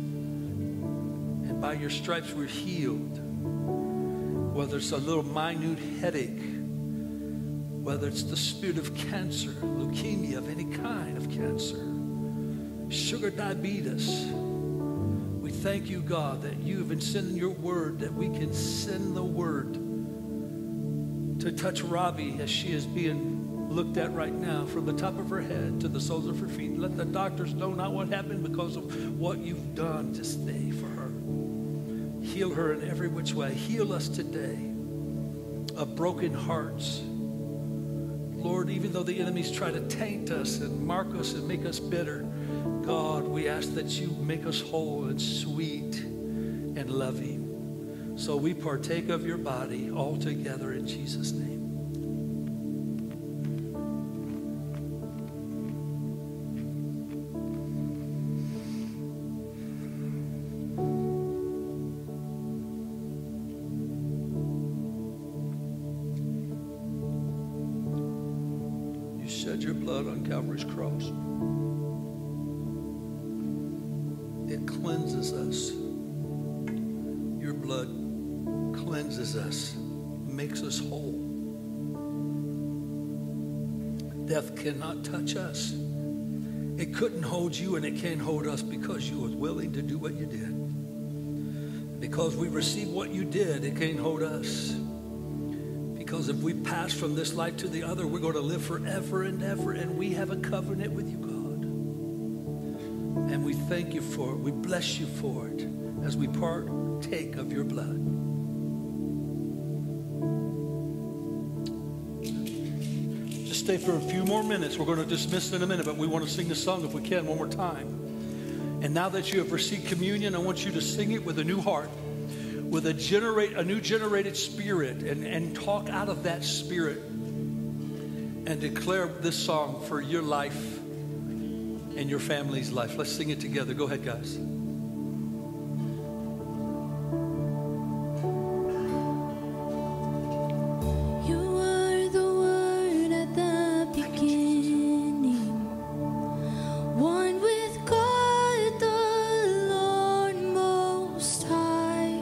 G: And by your stripes we're healed. Whether it's a little minute headache, whether it's the spirit of cancer, leukemia of any kind of cancer, sugar diabetes, we thank you, God, that you have been sending your word, that we can send the word to touch Robbie as she is being looked at right now, from the top of her head to the soles of her feet. Let the doctors know not what happened because of what you've done to stay for her. Heal her in every which way. Heal us today of broken hearts. Lord, even though the enemies try to taint us and mark us and make us bitter, God, we ask that you make us whole and sweet and loving. So we partake of your body all together in Jesus' name. Shed your blood on Calvary's cross. It cleanses us. Your blood cleanses us, makes us whole. Death cannot touch us. It couldn't hold you, and it can't hold us because you were willing to do what you did. Because we received what you did, it can't hold us. Because if we pass from this life to the other, we're going to live forever and ever. And we have a covenant with you, God. And we thank you for it. We bless you for it as we partake of your blood. Just stay for a few more minutes. We're going to dismiss in a minute, but we want to sing the song if we can one more time. And now that you have received communion, I want you to sing it with a new heart, with a generate a new generated spirit, and, and talk out of that spirit and declare this song for your life and your family's life. Let's sing it together. Go ahead, guys.
D: You were the Word at the beginning, one with God the Lord Most High.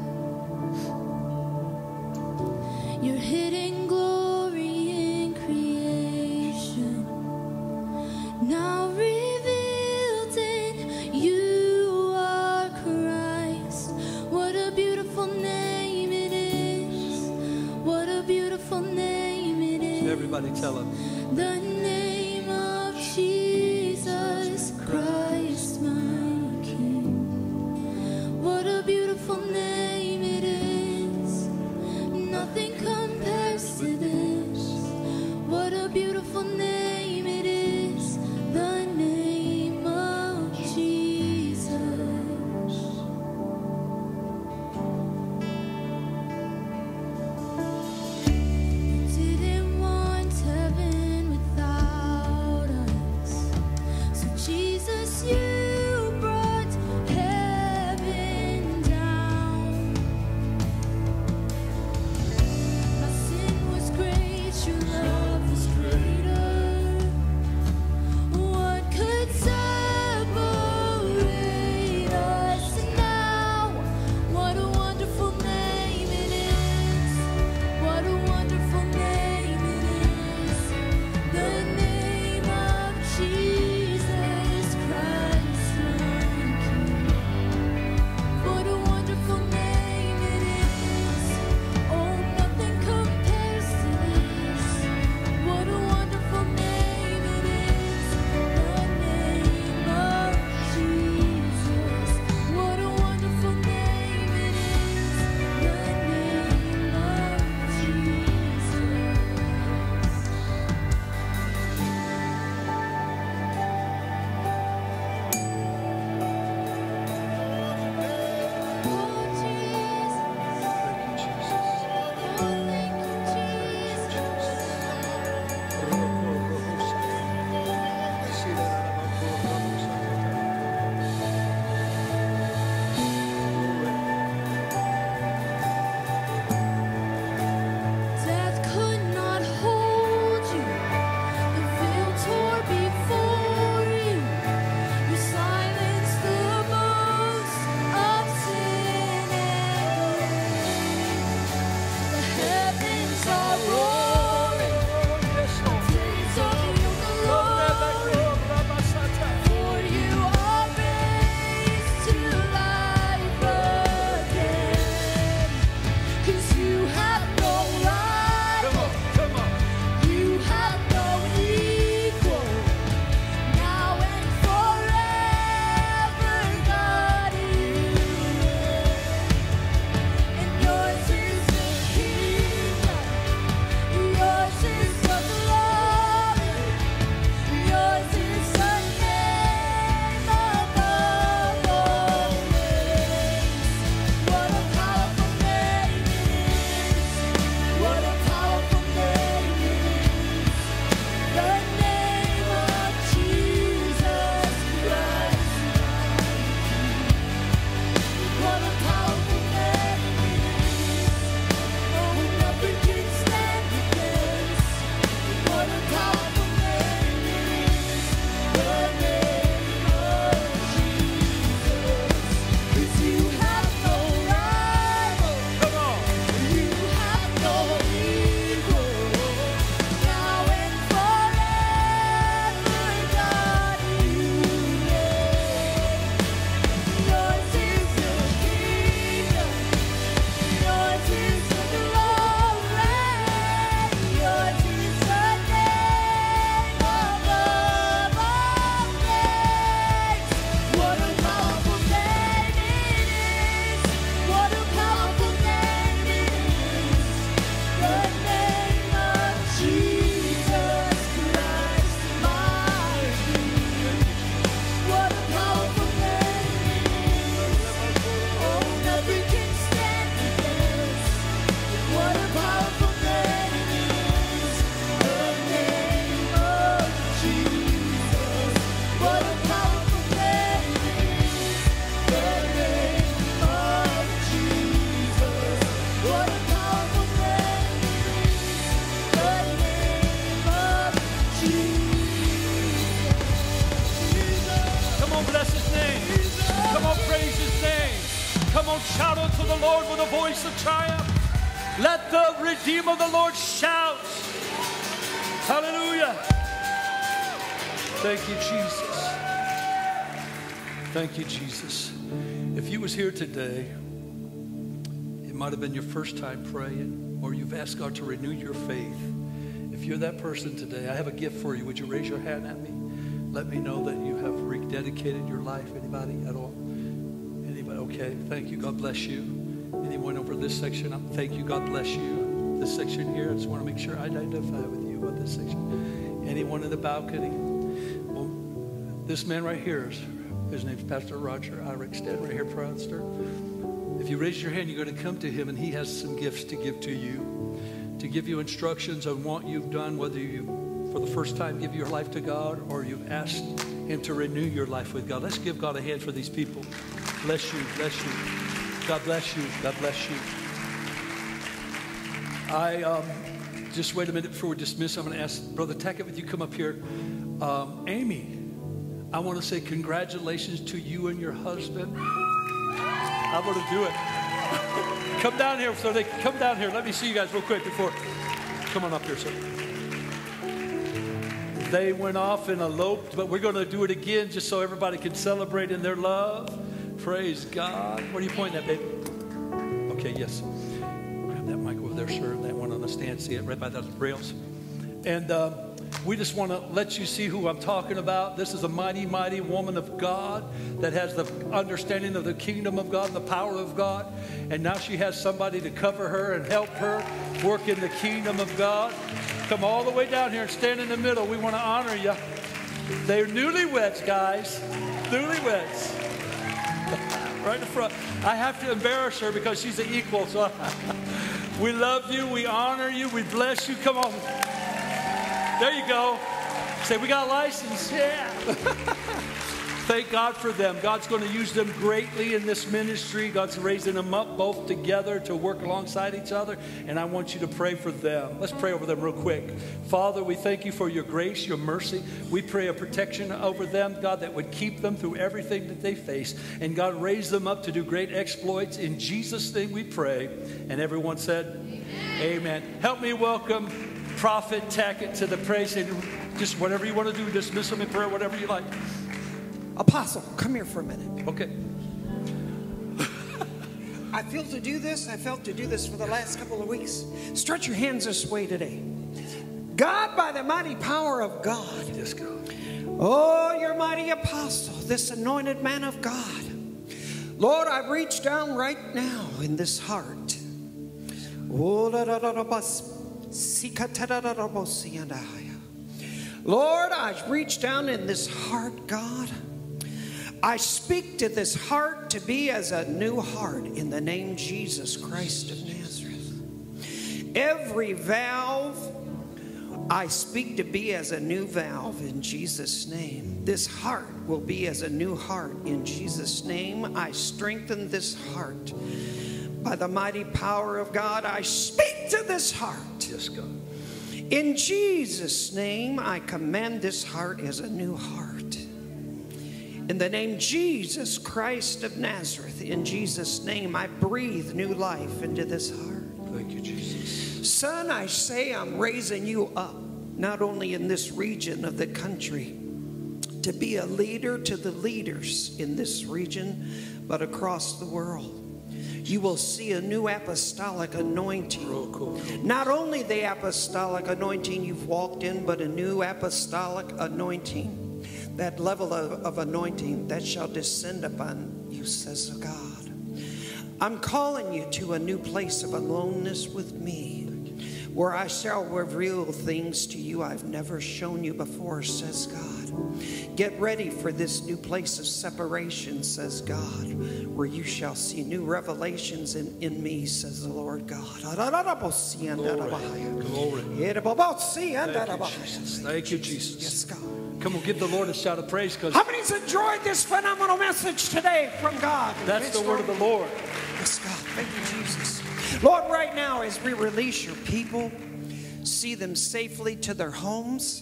D: Your hidden glory in creation, now revealed in you are Christ. What a beautiful name it is. What a beautiful name it is.
G: Everybody tell him.
D: The name of Jesus Christ, my King. What a beautiful name it is. Nothing compares to this. What a beautiful name it is. The name of Jesus. Didn't want heaven without
G: on, shout unto the Lord with a voice of triumph. Let the Redeemer of the Lord shout. Hallelujah. Thank you, Jesus. Thank you, Jesus. If you was here today, it might have been your first time praying, or you've asked God to renew your faith. If you're that person today, I have a gift for you. Would you raise your hand at me? Let me know that you have rededicated your life. Anybody at all? Anybody? Okay. Thank you. God bless you. Anyone over this section? Thank you. God bless you. This section here, I just want to make sure I identify with you about this section. Anyone in the balcony? Well, this man right here, is, his name's Pastor Roger Irick. Stand right here, Pastor. If you raise your hand, you're going to come to him, and he has some gifts to give to you, to give you instructions on what you've done, whether you, for the first time, give your life to God, or you've asked him to renew your life with God. Let's give God a hand for these people. Bless you, bless you. God bless you, God bless you. I, um, just wait a minute before we dismiss. I'm going to ask Brother Tackett, would you come up here? Um, Amy, I want to say congratulations to you and your husband. I'm going to do it. Come down here, so they come down here. Let me see you guys real quick before. Come on up here, sir. They went off and eloped, but we're going to do it again just so everybody can celebrate in their love. Praise God. What are you pointing at, baby? Okay, yes. Grab that mic over there, sir. That one on the stand. See it right by those rails. And uh, we just want to let you see who I'm talking about. This is a mighty, mighty woman of God that has the understanding of the kingdom of God, the power of God. And now she has somebody to cover her and help her work in the kingdom of God. Come all the way down here and stand in the middle. We want to honor you. They're newlyweds, guys. Newlyweds. Right in the front. I have to embarrass her because she's an equal. So we love you. We honor you. We bless you. Come on. There you go. Say, we got a license. Yeah. Thank God for them. God's going to use them greatly in this ministry. God's raising them up both together to work alongside each other. And I want you to pray for them. Let's pray over them real quick. Father, we thank you for your grace, your mercy. We pray a protection over them, God, that would keep them through everything that they face. And God, raise them up to do great exploits. In Jesus' name we pray. And everyone said, Amen. Amen. Help me welcome Prophet Tackett to the praise. And just whatever you want to do, dismiss them in prayer, whatever you like.
H: Apostle, come here for a minute.
G: Okay.
H: I feel to do this. I felt to do this for the last couple of weeks. Stretch your hands this way today. God, by the mighty power of God.
G: Yes, God.
H: Oh, your mighty apostle, this anointed man of God. Lord, I reach down right now in this heart. Oh, Lord, I reach down in this heart, God. I speak to this heart to be as a new heart in the name Jesus Christ of Nazareth. Every valve, I speak to be as a new valve in Jesus' name. This heart will be as a new heart in Jesus' name. I strengthen this heart. By the mighty power of God, I speak to this heart.
G: Yes, God.
H: In Jesus' name, I command this heart as a new heart. In the name Jesus Christ of Nazareth, in Jesus' name, I breathe new life into this heart.
G: Thank you, Jesus.
H: Son, I say I'm raising you up, not only in this region of the country, to be a leader to the leaders in this region, but across the world. You will see a new apostolic anointing.
G: Real cool.
H: Not only the apostolic anointing you've walked in, but a new apostolic anointing. That level of, of anointing that shall descend upon you, says God. I'm calling you to a new place of aloneness with me, where I shall reveal things to you I've never shown you before, says God. Get ready for this new place of separation, says God, where you shall see new revelations in, in me, says the Lord God.
G: Glory. Glory. Thank you, Jesus.
H: Yes, God.
G: Come on, give the Lord a shout of praise. Because
H: how many's enjoyed this phenomenal message today from God?
G: That's the word of the Lord.
H: Yes, God. Thank you, Jesus. Lord, right now, as we release your people, see them safely to their homes,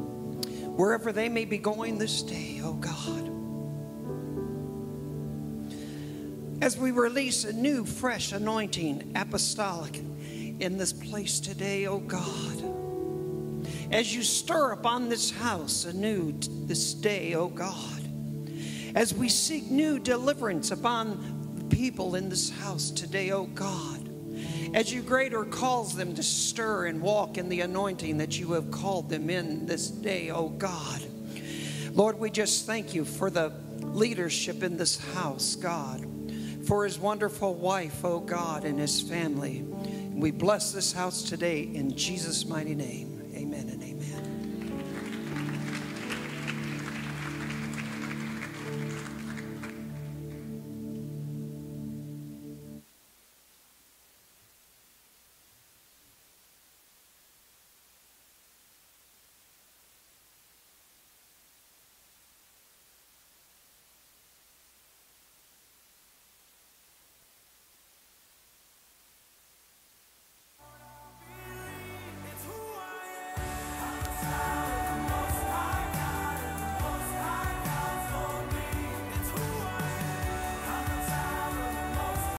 H: wherever they may be going this day, oh God. as we release a new, fresh anointing, apostolic, in this place today, oh God. As you stir upon this house anew this day, oh God. As we seek new deliverance upon the people in this house today, oh God. As you greater calls them to stir and walk in the anointing that you have called them in this day, oh God. Lord, we just thank you for the leadership in this house, God. For his wonderful wife, oh God, and his family. We bless this house today in Jesus' mighty name. Amen and amen.
F: It's who I am.